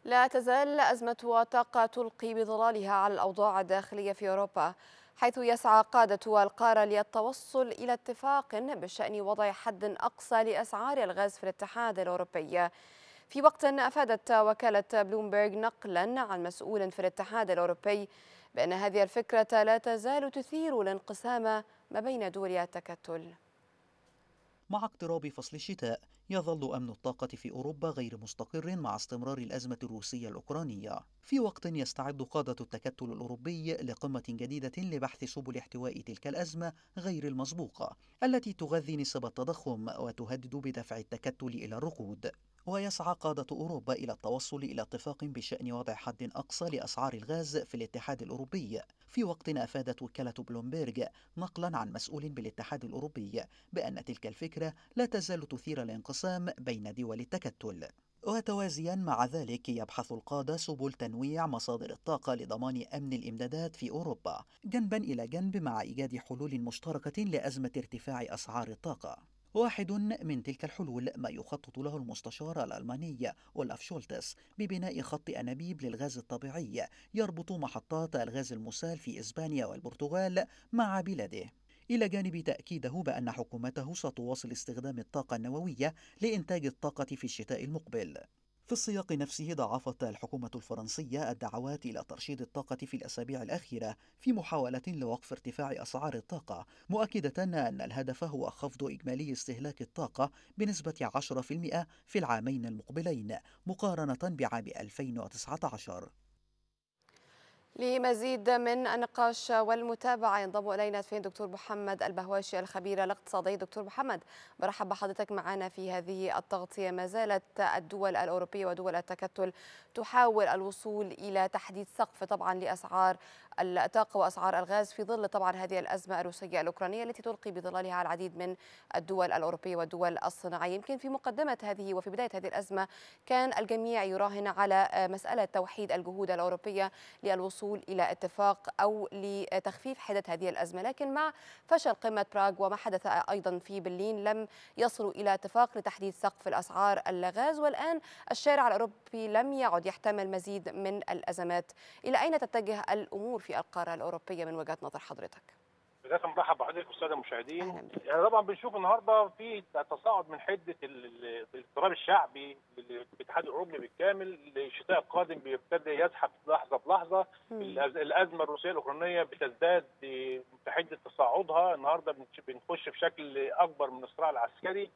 لا تزال أزمة الطاقة تلقي بظلالها على الأوضاع الداخلية في أوروبا، حيث يسعى قادة القارة للتوصل إلى اتفاق بشأن وضع حد أقصى لأسعار الغاز في الاتحاد الأوروبي. في وقت أفادت وكالة بلومبرغ نقلا عن مسؤول في الاتحاد الأوروبي بأن هذه الفكرة لا تزال تثير الانقسام ما بين دول التكتل. مع اقتراب فصل الشتاء يظل أمن الطاقة في أوروبا غير مستقر مع استمرار الأزمة الروسية الأوكرانية، في وقت يستعد قادة التكتل الأوروبي لقمة جديدة لبحث سبل احتواء تلك الأزمة غير المسبوقة التي تغذي نسب التضخم وتهدد بدفع التكتل إلى الركود. ويسعى قادة أوروبا إلى التوصل إلى اتفاق بشأن وضع حد أقصى لأسعار الغاز في الاتحاد الأوروبي، في وقت أفادت وكالة بلومبيرغ نقلا عن مسؤول بالاتحاد الأوروبي بأن تلك الفكرة لا تزال تثير الانقسام بين دول التكتل. وتوازيا مع ذلك يبحث القادة سبل تنويع مصادر الطاقة لضمان أمن الإمدادات في أوروبا جنبا إلى جنب مع إيجاد حلول مشتركة لأزمة ارتفاع أسعار الطاقة. واحد من تلك الحلول ما يخطط له المستشار الألماني أولاف شولتس ببناء خط أنابيب للغاز الطبيعي يربط محطات الغاز المسال في إسبانيا والبرتغال مع بلاده، إلى جانب تأكيده بأن حكومته ستواصل استخدام الطاقة النووية لإنتاج الطاقة في الشتاء المقبل. في السياق نفسه ضاعفت الحكومة الفرنسية الدعوات إلى ترشيد الطاقة في الأسابيع الأخيرة في محاولة لوقف ارتفاع أسعار الطاقة، مؤكدة أن الهدف هو خفض إجمالي استهلاك الطاقة بنسبة 10% في العامين المقبلين مقارنة بعام 2019. لمزيد من النقاش والمتابعة ينضم إلينا الفين دكتور محمد البهواشي الخبير الاقتصادي. دكتور محمد، برحب بحضرتك معنا في هذه التغطية. ما زالت الدول الأوروبية ودول التكتل تحاول الوصول إلى تحديد سقف طبعا لأسعار الطاقة وأسعار الغاز في ظل طبعا هذه الأزمة الروسية الأوكرانية التي تلقي بظلالها على العديد من الدول الأوروبية والدول الصناعية. يمكن في مقدمة هذه وفي بداية هذه الأزمة كان الجميع يراهن على مسألة توحيد الجهود الأوروبية للوصول إلى اتفاق أو لتخفيف حدة هذه الأزمة، لكن مع فشل قمة براغ وما حدث أيضا في برلين لم يصلوا إلى اتفاق لتحديد سقف الأسعار الغاز، والآن الشارع الأوروبي لم يعد يحتمل مزيد من الأزمات. إلى أين تتجه الأمور في القارة الأوروبية من وجهة نظر حضرتك؟ بداية مرحبا بحضرتك والساده المشاهدين. يعني طبعا بنشوف النهارده في تصاعد من حده الاضطراب الشعبي للاتحاد الاوروبي بالكامل. الشتاء القادم بيبتدي يزحف لحظه بلحظه. الازمه الروسيه الاوكرانيه بتزداد في حده تصاعدها. النهارده بنخش في شكل اكبر من الصراع العسكري.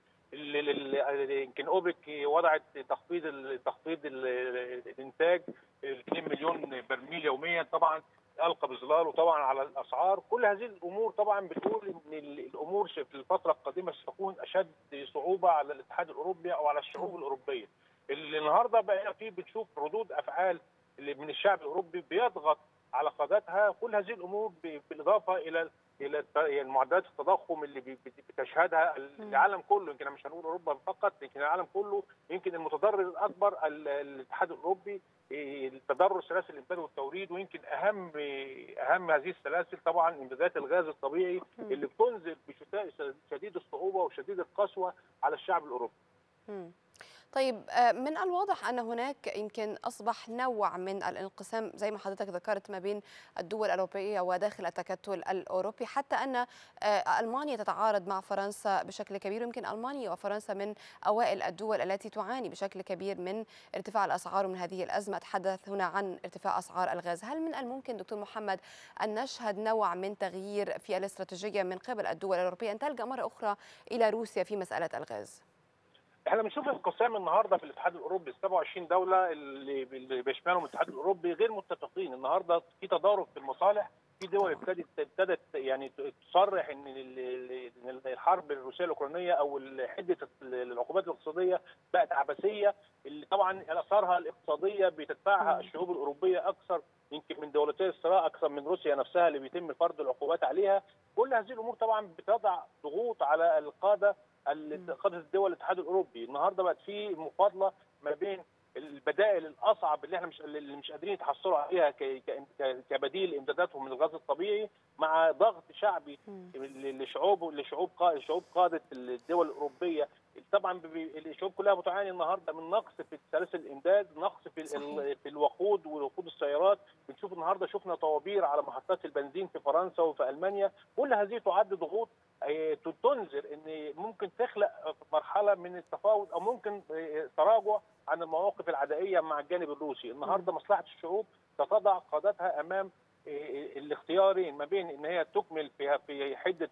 يمكن اوبك وضعت تخفيض الانتاج 2 مليون برميل يوميا، طبعا ألقى بظلاله طبعا على الأسعار. كل هذه الأمور طبعا بتقول إن الأمور في الفترة القادمة ستكون أشد صعوبة على الاتحاد الأوروبي أو على الشعوب الأوروبية. اللي النهارده بقى فيه بنشوف ردود أفعال من الشعب الأوروبي بيضغط على قادتها. كل هذه الأمور بالإضافة إلى معدلات التضخم اللي بتشهدها العالم كله. يمكن مش هنقول اوروبا فقط، لكن العالم كله. يمكن المتضرر الاكبر الاتحاد الاوروبي، تضرر سلاسل الامداد والتوريد، ويمكن اهم هذه السلاسل طبعا امدادات الغاز الطبيعي اللي بتنزل بشتاء شديد الصعوبه وشديد القسوه على الشعب الاوروبي. طيب، من الواضح أن هناك يمكن أصبح نوع من الانقسام زي ما حضرتك ذكرت ما بين الدول الأوروبية وداخل التكتل الأوروبي، حتى أن ألمانيا تتعارض مع فرنسا بشكل كبير. ويمكن ألمانيا وفرنسا من أوائل الدول التي تعاني بشكل كبير من ارتفاع الأسعار ومن هذه الأزمة. أتحدث هنا عن ارتفاع أسعار الغاز. هل من الممكن دكتور محمد أن نشهد نوع من تغيير في الاستراتيجية من قبل الدول الأوروبية أن تلجأ مرة أخرى إلى روسيا في مسألة الغاز؟ احنا بنشوف انقسام النهارده في الاتحاد الاوروبي. 27 دوله اللي بيشملهم الاتحاد الاوروبي غير متفقين. النهارده في تضارب في المصالح. في دول ابتدت يعني تصرح ان الحرب الروسيه الاوكرانيه او حده العقوبات الاقتصاديه بقت عبثيه، اللي طبعا اثارها الاقتصاديه بتدفعها الشعوب الاوروبيه اكثر يمكن من دولتي الصراع، اكثر من روسيا نفسها اللي بيتم فرض العقوبات عليها. كل هذه الامور طبعا بتضع ضغوط على قاده الدول الاتحاد الاوروبي. النهارده بقت في مفاضله ما بين البدائل الاصعب اللي احنا مش قادرين يتحصلوا عليها كبديل امداداتهم من الغاز الطبيعي، مع ضغط شعبي لشعوب قاده الدول الاوروبيه طبعا الشعوب كلها بتعاني النهارده من نقص في سلاسل الامداد، نقص في الوقود ووقود السيارات. بنشوف النهارده شفنا طوابير على محطات البنزين في فرنسا وفي المانيا. كل هذه تعد ضغوط تنذر ان ممكن تخلق مرحله من التفاوض او ممكن تراجع عن المواقف العدائيه مع الجانب الروسي. النهارده مصلحه الشعوب تضع قادتها امام الاختيارين ما بين ان هي تكمل في حده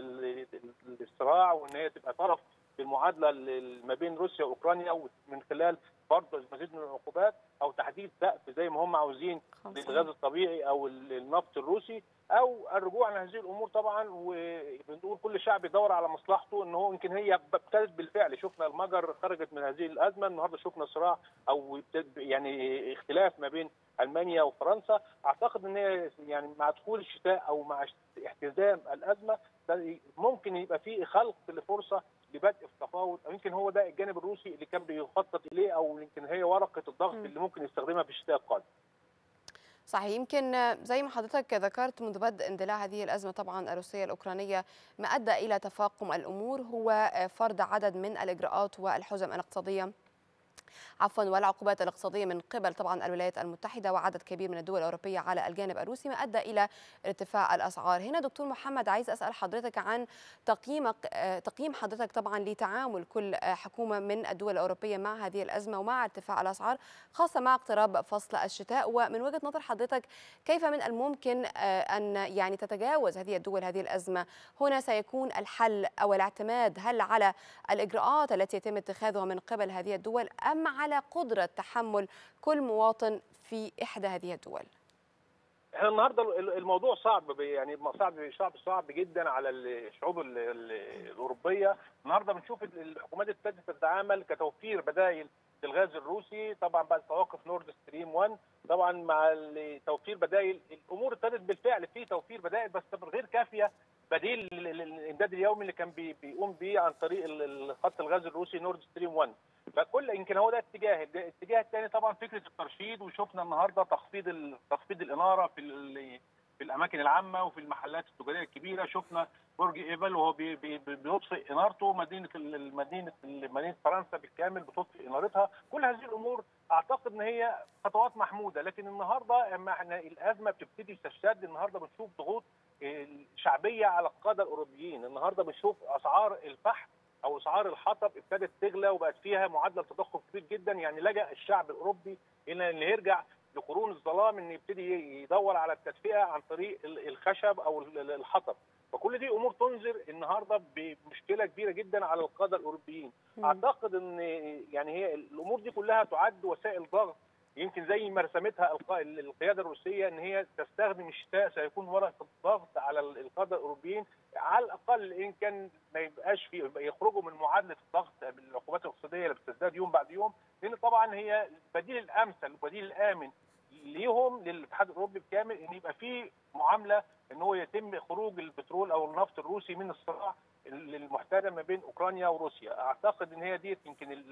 الصراع وان هي تبقى طرف في المعادله ما بين روسيا واوكرانيا ومن خلال فرض المزيد من العقوبات او تحديد سقف زي ما هم عاوزين للغاز الطبيعي او النفط الروسي، او الرجوع عن هذه الامور طبعا. وبنقول كل شعب يدور على مصلحته، ان هو يمكن هي ابتدت بالفعل. شفنا المجر خرجت من هذه الازمه، النهارده شفنا صراع او يعني اختلاف ما بين المانيا وفرنسا. اعتقد ان هي يعني مع دخول الشتاء او مع احتزام الازمه ممكن يبقى في خلق لفرصه لبدء التفاوض، او يمكن هو ده الجانب الروسي اللي كان بيخطط اليه، او يمكن هي ورقه الضغط اللي ممكن يستخدمها في الشتاء القادم. صحيح. يمكن زي ما حضرتك ذكرت منذ بدء اندلاع هذه الأزمة طبعا الروسية الأوكرانية، ما أدى إلى تفاقم الأمور هو فرض عدد من الإجراءات والحزم الاقتصادية والعقوبات الاقتصادية من قبل طبعا الولايات المتحدة وعدد كبير من الدول الأوروبية على الجانب الروسي، ما أدى إلى ارتفاع الأسعار. هنا دكتور محمد عايز أسأل حضرتك عن تقييم حضرتك طبعا لتعامل كل حكومة من الدول الأوروبية مع هذه الأزمة ومع ارتفاع الأسعار، خاصة مع اقتراب فصل الشتاء. ومن وجهة نظر حضرتك كيف من الممكن أن يعني تتجاوز هذه الدول هذه الأزمة؟ هنا سيكون الحل أو الاعتماد هل على الإجراءات التي يتم اتخاذها من قبل هذه الدول أم على قدرة تحمل كل مواطن في إحدى هذه الدول؟ احنا النهارده الموضوع صعب، يعني صعب جدا على الشعوب الاوروبيه. النهارده بنشوف الحكومات ابتدت تتعامل كتوفير بدائل للغاز الروسي طبعا بعد توقف نورد ستريم 1. طبعا مع توفير بدائل الامور ابتدت بالفعل في توفير بدائل بس غير كافيه بديل الامداد اليومي اللي كان بيقوم به عن طريق خط الغاز الروسي نورد ستريم 1. فكل يمكن هو ده اتجاه. الاتجاه الثاني طبعا فكره الترشيد، وشفنا النهارده تخفيض الاناره في الاماكن العامه وفي المحلات التجاريه الكبيره. شفنا برج ايفل وهو بيطفئ انارته، مدينه فرنسا بالكامل بتطفئ انارتها. كل هذه الامور اعتقد ان هي خطوات محموده، لكن النهارده اما احنا الازمه بتبتدي تشتد، النهارده بنشوف ضغوط شعبيه على القاده الاوروبيين. النهارده بنشوف اسعار الفحم او اسعار الحطب ابتدت تغلى وبقت فيها معدل تضخم كبير جدا. يعني لجأ الشعب الاوروبي الى ان يرجع لقرون الظلام، ان يبتدي يدور على التدفئه عن طريق الخشب او الحطب. فكل دي امور تنذر النهارده بمشكله كبيره جدا على القاده الاوروبيين. اعتقد ان يعني هي الامور دي كلها تعد وسائل ضغط، يمكن زي ما رسمتها القياده الروسيه ان هي تستخدم الشتاء سيكون ورقه ضغط على القاده الاوروبيين، على الاقل ان كان ما يبقاش في يخرجوا من معادله الضغط بالعقوبات الاقتصاديه اللي بتزداد يوم بعد يوم، لان طبعا هي البديل الامثل البديل الامن ليهم للاتحاد الاوروبي بالكامل ان يبقى في معامله ان هو يتم خروج البترول او النفط الروسي من الصراع المحتدم ما بين اوكرانيا وروسيا. اعتقد ان هي دي يمكن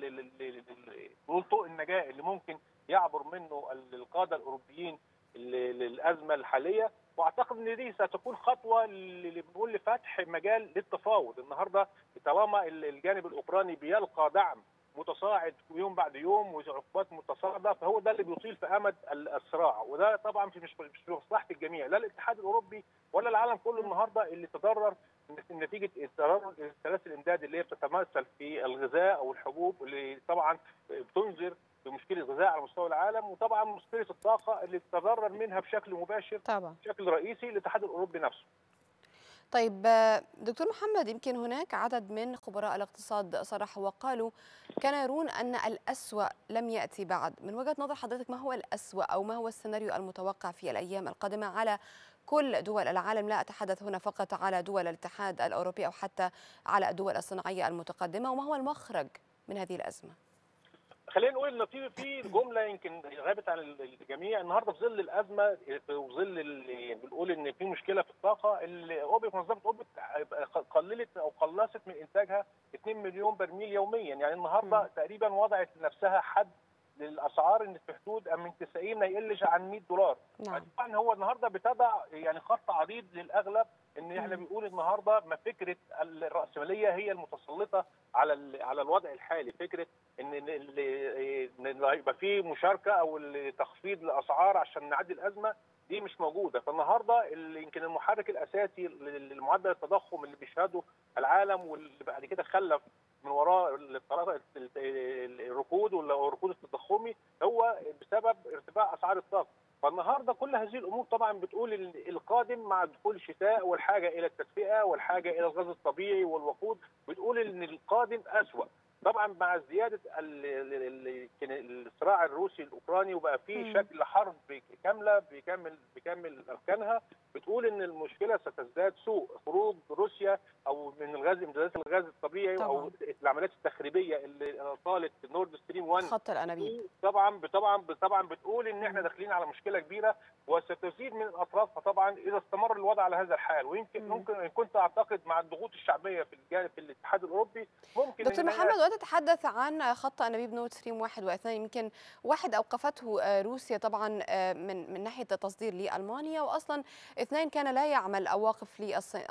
طوق النجاه اللي ممكن يعبر منه القاده الاوروبيين للازمه الحاليه. واعتقد ان دي ستكون خطوه اللي بنقول لفتح مجال للتفاوض. النهارده طالما الجانب الاوكراني بيلقى دعم متصاعد يوم بعد يوم وعقوبات متصاعده، فهو ده اللي بيطيل في امد الصراع، وده طبعا مش في مصلحه الجميع، لا الاتحاد الاوروبي ولا العالم كله النهارده اللي تضرر نتيجه تضرر سلاسل الامداد اللي هي بتتمثل في الغذاء او الحبوب، اللي طبعا بتنذر بمشكله غذاء على مستوى العالم، وطبعا مشكله الطاقه اللي تضرر منها بشكل مباشر طبعا بشكل رئيسي الاتحاد الاوروبي نفسه. طيب دكتور محمد، يمكن هناك عدد من خبراء الاقتصاد صرحوا وقالوا كانوا يرون أن الأسوأ لم يأتي بعد. من وجهة نظر حضرتك ما هو الأسوأ أو ما هو السيناريو المتوقع في الأيام القادمة على كل دول العالم؟ لا أتحدث هنا فقط على دول الاتحاد الأوروبي أو حتى على الدول الصناعية المتقدمة، وما هو المخرج من هذه الأزمة؟ خلينا نقول ان في جمله يمكن غابت عن الجميع النهارده في ظل الازمه، في ظل بنقول ان في مشكله في الطاقه. منظمه اوبك قللت او قلصت من انتاجها 2 مليون برميل يوميا. يعني النهارده تقريبا وضعت لنفسها حد للاسعار ان في حدود من 90 ما يقلش عن $100. طبعا هو النهارده بتضع يعني خط عريض للاغلب ان احنا بنقول النهارده ما فكره الراسماليه هي المتسلطه على الوضع الحالي، فكره ان يبقى في مشاركه او تخفيض الاسعار عشان نعدي الازمه دي مش موجوده. فالنهارده يمكن المحرك الاساسي لمعدل التضخم اللي بيشهده العالم واللي بعد كده خلف من وراء الركود والركود التضخمي هو بسبب ارتفاع اسعار الطاقه. فالنهارده كل هذه الامور طبعا بتقول القادم مع دخول الشتاء والحاجه الى التدفئه والحاجه الى الغاز الطبيعي والوقود، بتقول ان القادم اسوأ. طبعا مع زياده الصراع الروسي الاوكراني وبقى في شكل حرب كامله بكامل اركانها، بتقول ان المشكله ستزداد سوء. خروج روسيا او من امدادات الغاز الطبيعي طبعا. او العمليات التخريبيه اللي طالت نورد ستريم 1 خط الانابيب طبعا بتقول ان احنا داخلين على مشكله كبيره وستزيد من اطرافها طبعا اذا استمر الوضع على هذا الحال. ويمكن ممكن كنت اعتقد مع الضغوط الشعبيه في الاتحاد الاوروبي ممكن دكتور محمد وتتحدث عن خط انابيب نورد ستريم 1 و2، يمكن واحد اوقفته روسيا طبعا من ناحيه التصدير لالمانيا، واصلا 2 كان لا يعمل او واقف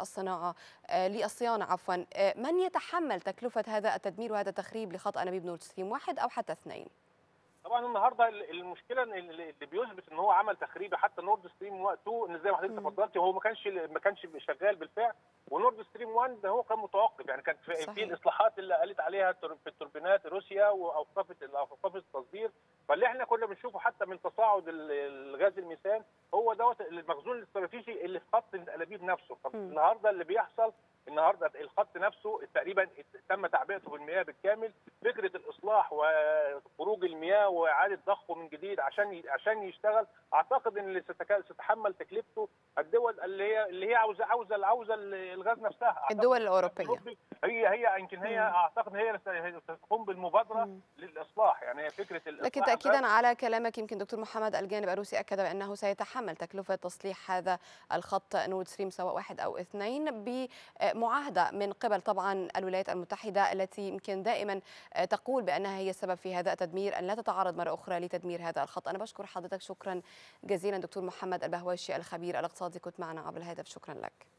للصيانه عفوا. من يتحمل تكلفه هذا التدمير وهذا التخريب لخط انابيب نورد ستريم 1 او حتى 2؟ طبعا النهارده المشكله اللي بيثبت ان هو عمل تخريبي حتى نورد ستريم 2 ان زي ما حضرتك تفضلتي هو ما كانش شغال بالفعل، ونورد ستريم 1 ده هو كان متوقف، يعني كانت في الاصلاحات اللي قالت عليها في التوربينات روسيا واوقفت التصدير. فاللي احنا كنا بنشوفه حتى من تصاعد الغاز الميثان هو دوت المخزون الاستراتيجي اللي في خط الانابيب نفسه. فالنهارده اللي بيحصل النهارده الخط نفسه تقريبا تم تعبئته بالمياه بالكامل. فكره الاصلاح وخروج المياه واعاده ضخه من جديد عشان يشتغل، اعتقد ان اللي ستتحمل تكلفته الدول اللي هي عاوزه الغاز نفسها، الدول الاوروبيه. هي يمكن هي اعتقد هي ستقوم بالمبادره للاصلاح، يعني هي فكره الاصلاح. لكن تاكيدا على كلامك يمكن دكتور محمد الجانب الروسي اكد بانه سيتحمل تكلفه تصليح هذا الخط نورد ستريم سواء 1 أو 2 بمعاهده من قبل طبعا الولايات المتحده التي يمكن دائما تقول بانها هي السبب في هذا التدمير، ان لا تتعرض مره اخرى لتدمير هذا الخط. انا بشكر حضرتك شكرا جزيلا دكتور محمد البهواشي الخبير الاقتصادي، كنت معنا عبر الهاتف، شكرا لك.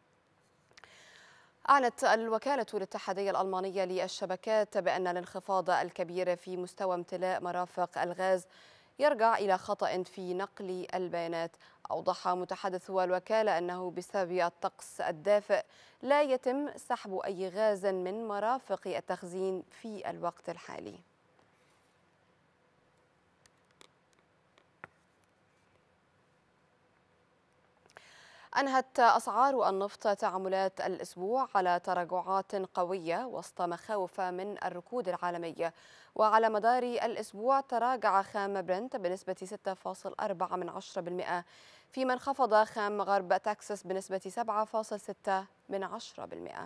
أعلنت الوكالة الاتحادية الألمانية للشبكات بأن الانخفاض الكبير في مستوى امتلاء مرافق الغاز يرجع إلى خطأ في نقل البيانات. أوضح متحدث الوكالة أنه بسبب الطقس الدافئ لا يتم سحب أي غاز من مرافق التخزين في الوقت الحالي. أنهت أسعار النفط تعاملات الأسبوع على تراجعات قوية وسط مخاوف من الركود العالمي، وعلى مدار الأسبوع تراجع خام برنت بنسبة 6.4%، فيما انخفض خام غرب تكساس بنسبة 7.6%.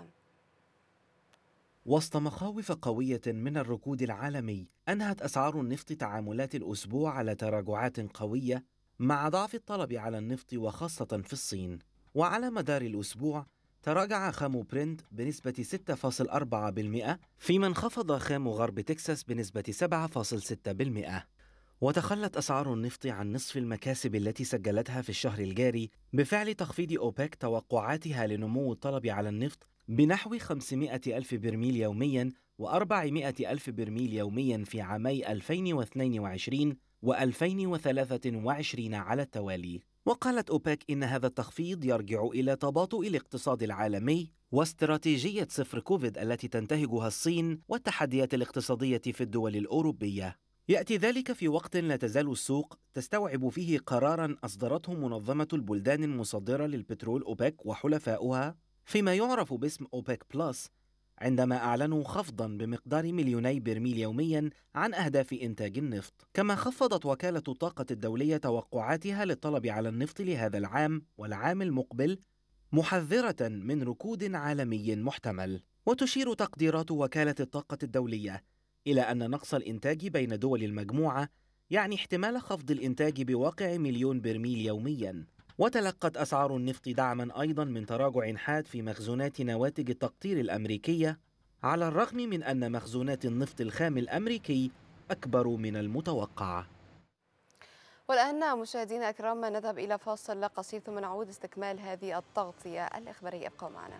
وسط مخاوف قوية من الركود العالمي، أنهت أسعار النفط تعاملات الأسبوع على تراجعات قوية مع ضعف الطلب على النفط وخاصة في الصين. وعلى مدار الأسبوع تراجع خام برنت بنسبة 6.4%، فيما انخفض خام غرب تكساس بنسبة 7.6%. وتخلت أسعار النفط عن نصف المكاسب التي سجلتها في الشهر الجاري بفعل تخفيض أوبك توقعاتها لنمو الطلب على النفط بنحو 500 ألف برميل يوميا و400 ألف برميل يوميا في عامي 2022 و2023 على التوالي. وقالت أوبك إن هذا التخفيض يرجع إلى تباطؤ الاقتصاد العالمي واستراتيجية صفر كوفيد التي تنتهجها الصين والتحديات الاقتصادية في الدول الأوروبية. يأتي ذلك في وقت لا تزال السوق تستوعب فيه قراراً أصدرته منظمة البلدان المصدرة للبترول أوبك وحلفاؤها فيما يعرف باسم أوبك بلس، عندما أعلنوا خفضاً بمقدار 2,000,000 برميل يومياً عن أهداف إنتاج النفط. كما خفضت وكالة الطاقة الدولية توقعاتها للطلب على النفط لهذا العام والعام المقبل، محذرة من ركود عالمي محتمل. وتشير تقديرات وكالة الطاقة الدولية إلى أن نقص الإنتاج بين دول المجموعة يعني احتمال خفض الإنتاج بواقع 1,000,000 برميل يومياً. وتلقت أسعار النفط دعماً أيضاً من تراجع حاد في مخزونات نواتج التقطير الأمريكية، على الرغم من أن مخزونات النفط الخام الأمريكي أكبر من المتوقع. والآن مشاهدينا الكرام نذهب إلى فاصل قصير ثم نعود استكمال هذه التغطية الإخبارية. ابقوا معنا.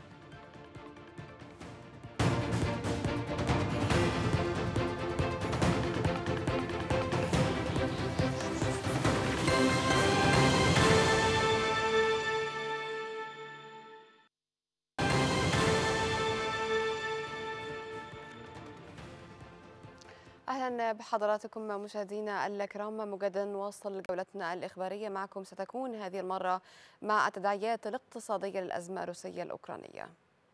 أهلا بحضراتكم مشاهدينا الكرام. مجددا نواصل جولتنا الإخبارية معكم. ستكون هذه المرة مع التداعيات الاقتصادية للأزمة الروسية الأوكرانية.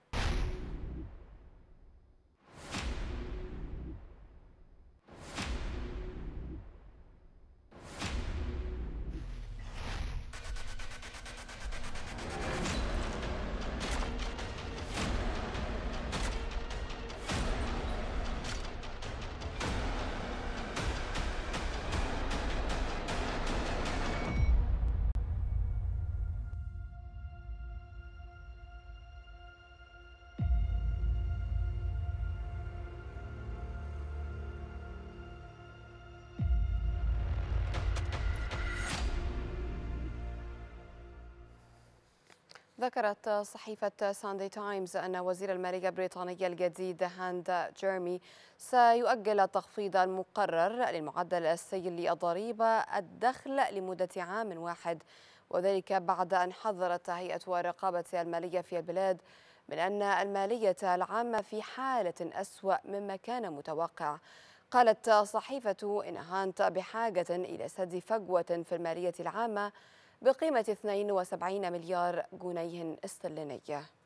ذكرت صحيفة ساندي تايمز أن وزير المالية البريطاني الجديد هاند جيرمي سيؤجل التخفيض المقرر للمعدل السيل للضريبة الدخل لمدة عام واحد، وذلك بعد أن حذرت هيئة الرقابة المالية في البلاد من أن المالية العامة في حالة أسوأ مما كان متوقع. قالت صحيفة إن هانت بحاجة إلى سد فجوة في المالية العامة بقيمة 72 مليار جنيه استرليني.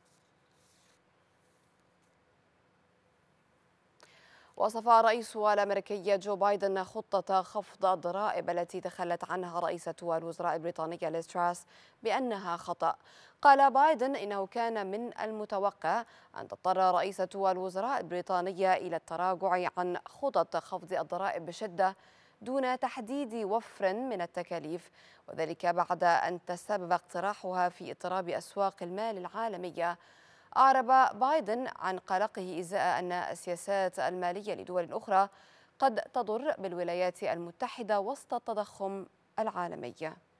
وصف الرئيس الأمريكي جو بايدن خطة خفض الضرائب التي تخلت عنها رئيسة الوزراء البريطانية ليز تراس بأنها خطأ. قال بايدن إنه كان من المتوقع أن تضطر رئيسة الوزراء البريطانية إلى التراجع عن خطط خفض الضرائب بشدة دون تحديد وفر من التكاليف، وذلك بعد أن تسبب اقتراحها في اضطراب أسواق المال العالمية. أعرب بايدن عن قلقه إزاء أن السياسات المالية لدول أخرى قد تضر بالولايات المتحدة وسط التضخم العالمي.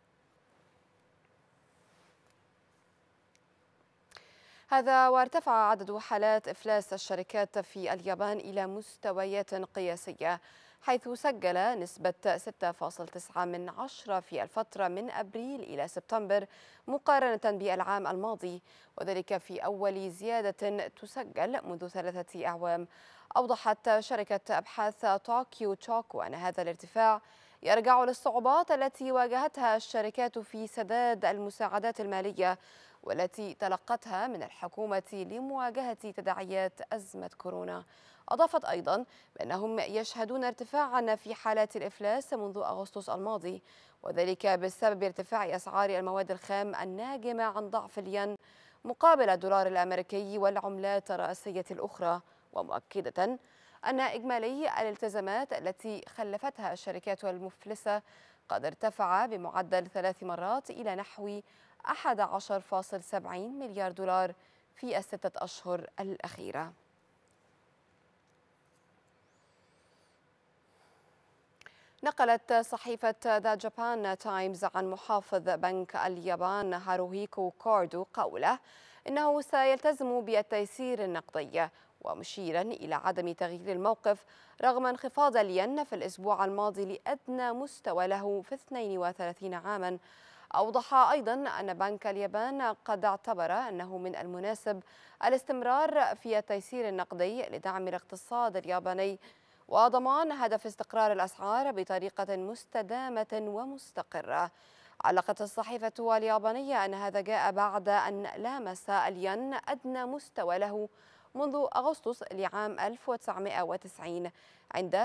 هذا وارتفع عدد حالات إفلاس الشركات في اليابان إلى مستويات قياسية، حيث سجل نسبة 6.9 في الفترة من أبريل إلى سبتمبر مقارنة بالعام الماضي، وذلك في أول زيادة تسجل منذ 3 أعوام. أوضحت شركة أبحاث طوكيو تشوكو أن هذا الارتفاع يرجع للصعوبات التي واجهتها الشركات في سداد المساعدات المالية والتي تلقتها من الحكومة لمواجهة تداعيات أزمة كورونا. أضافت أيضا بأنهم يشهدون ارتفاعا في حالات الإفلاس منذ أغسطس الماضي، وذلك بسبب ارتفاع أسعار المواد الخام الناجمة عن ضعف الين مقابل الدولار الأمريكي والعملات الرئيسية الأخرى، ومؤكدة أن إجمالي الالتزامات التي خلفتها الشركات المفلسة قد ارتفع بمعدل 3 مرات إلى نحو 11.70 مليار دولار في ال6 أشهر الأخيرة. نقلت صحيفة ذا جابان تايمز عن محافظ بنك اليابان هاروهيكو كوردو قوله إنه سيلتزم بالتيسير النقدي، ومشيرا إلى عدم تغيير الموقف رغم انخفاض الين في الأسبوع الماضي لأدنى مستوى له في 32 عاما. أوضح أيضا أن بنك اليابان قد اعتبر أنه من المناسب الاستمرار في التيسير النقدي لدعم الاقتصاد الياباني وضمان هدف استقرار الأسعار بطريقة مستدامة ومستقرة. علقت الصحيفة اليابانية أن هذا جاء بعد أن لامس الين أدنى مستوى له منذ أغسطس لعام 1990 عند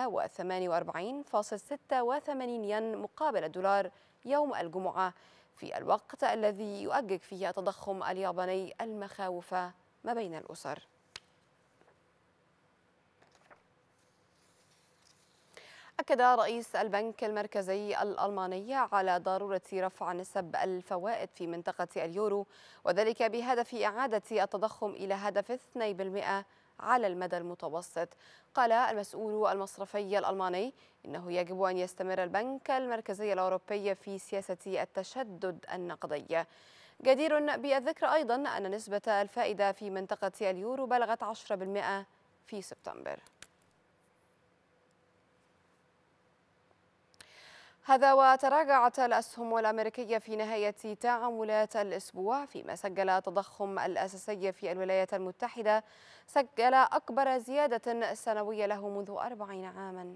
148.86 ين مقابل الدولار يوم الجمعة، في الوقت الذي يؤجج فيه التضخم الياباني المخاوف ما بين الأسر. أكد رئيس البنك المركزي الألماني على ضرورة رفع نسب الفوائد في منطقة اليورو، وذلك بهدف إعادة التضخم إلى هدف 2% على المدى المتوسط. قال المسؤول المصرفي الألماني إنه يجب أن يستمر البنك المركزي الأوروبي في سياسة التشدد النقدي. جدير بالذكر أيضا أن نسبة الفائدة في منطقة اليورو بلغت 10% في سبتمبر. هذا وتراجعت الأسهم الأمريكية في نهاية تعاملات الأسبوع، فيما سجل التضخم الأساسي في الولايات المتحدة سجل أكبر زيادة سنوية له منذ 40 عاما.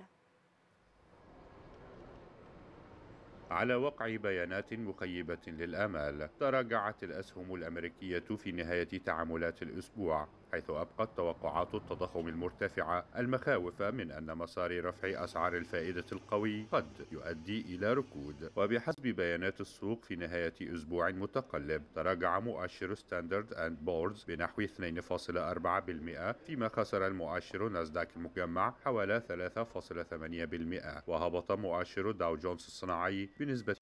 على وقع بيانات مخيبة للآمال، تراجعت الأسهم الأمريكية في نهاية تعاملات الأسبوع، حيث أبقت توقعات التضخم المرتفعة المخاوف من أن مسار رفع أسعار الفائدة القوي قد يؤدي إلى ركود. وبحسب بيانات السوق في نهاية أسبوع متقلب، تراجع مؤشر ستاندرد أند بورز بنحو 2.4%، فيما خسر المؤشر ناسداك المجمع حوالي 3.8%، وهبط مؤشر داو جونز الصناعي بنسبة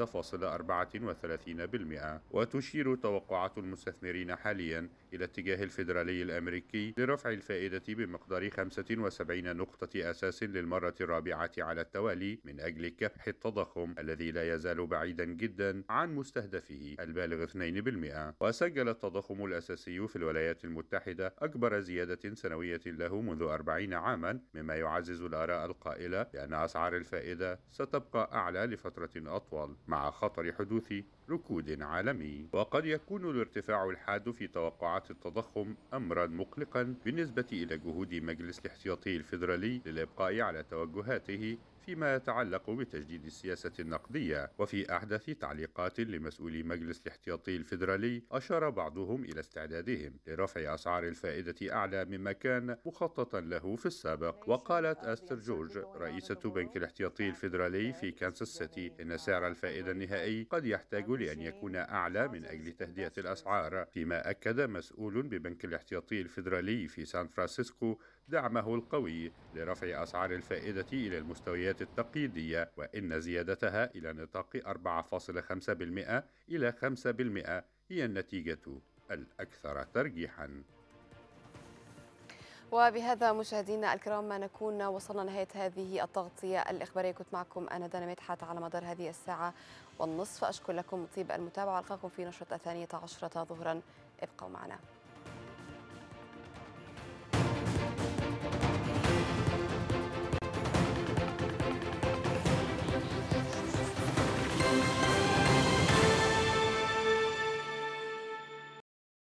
1.34%. وتشير توقعات المستثمرين حاليا إلى اتجاه الفيدرالي الأمريكي لرفع الفائدة بمقدار 75 نقطة أساس للمرة الرابعة على التوالي من أجل كبح التضخم الذي لا يزال بعيدا جدا عن مستهدفه البالغ 2%. وسجل التضخم الأساسي في الولايات المتحدة أكبر زيادة سنوية له منذ 40 عاما، مما يعزز الآراء القائلة بأن أسعار الفائدة ستبقى أعلى لفترة أطول مع خطر حدوث ركود عالمي. وقد يكون الارتفاع الحاد في توقعات التضخم أمرا مقلقا بالنسبة إلى جهود مجلس الاحتياطي الفيدرالي للإبقاء على توجهاته فيما يتعلق بتجديد السياسة النقدية. وفي أحدث تعليقات لمسؤولي مجلس الاحتياطي الفيدرالي، أشار بعضهم إلى استعدادهم لرفع أسعار الفائدة أعلى مما كان مخططا له في السابق. وقالت أستر جورج رئيسة بنك الاحتياطي الفيدرالي في كانساس سيتي إن سعر الفائدة النهائي قد يحتاج لأن يكون أعلى من أجل تهدئة الأسعار، فيما أكد مسؤول ببنك الاحتياطي الفيدرالي في سان فرانسيسكو دعمه القوي لرفع أسعار الفائدة إلى المستويات التقليدية، وإن زيادتها إلى نطاق 4.5% إلى 5% هي النتيجة الأكثر ترجيحا. وبهذا مشاهدينا الكرام نكون وصلنا نهاية هذه التغطية الإخبارية. كنت معكم أنا دانا مدحت على مدار هذه الساعة والنصف. أشكر لكم طيب المتابعة، ألقاكم في نشرة 12 ظهرا، ابقوا معنا.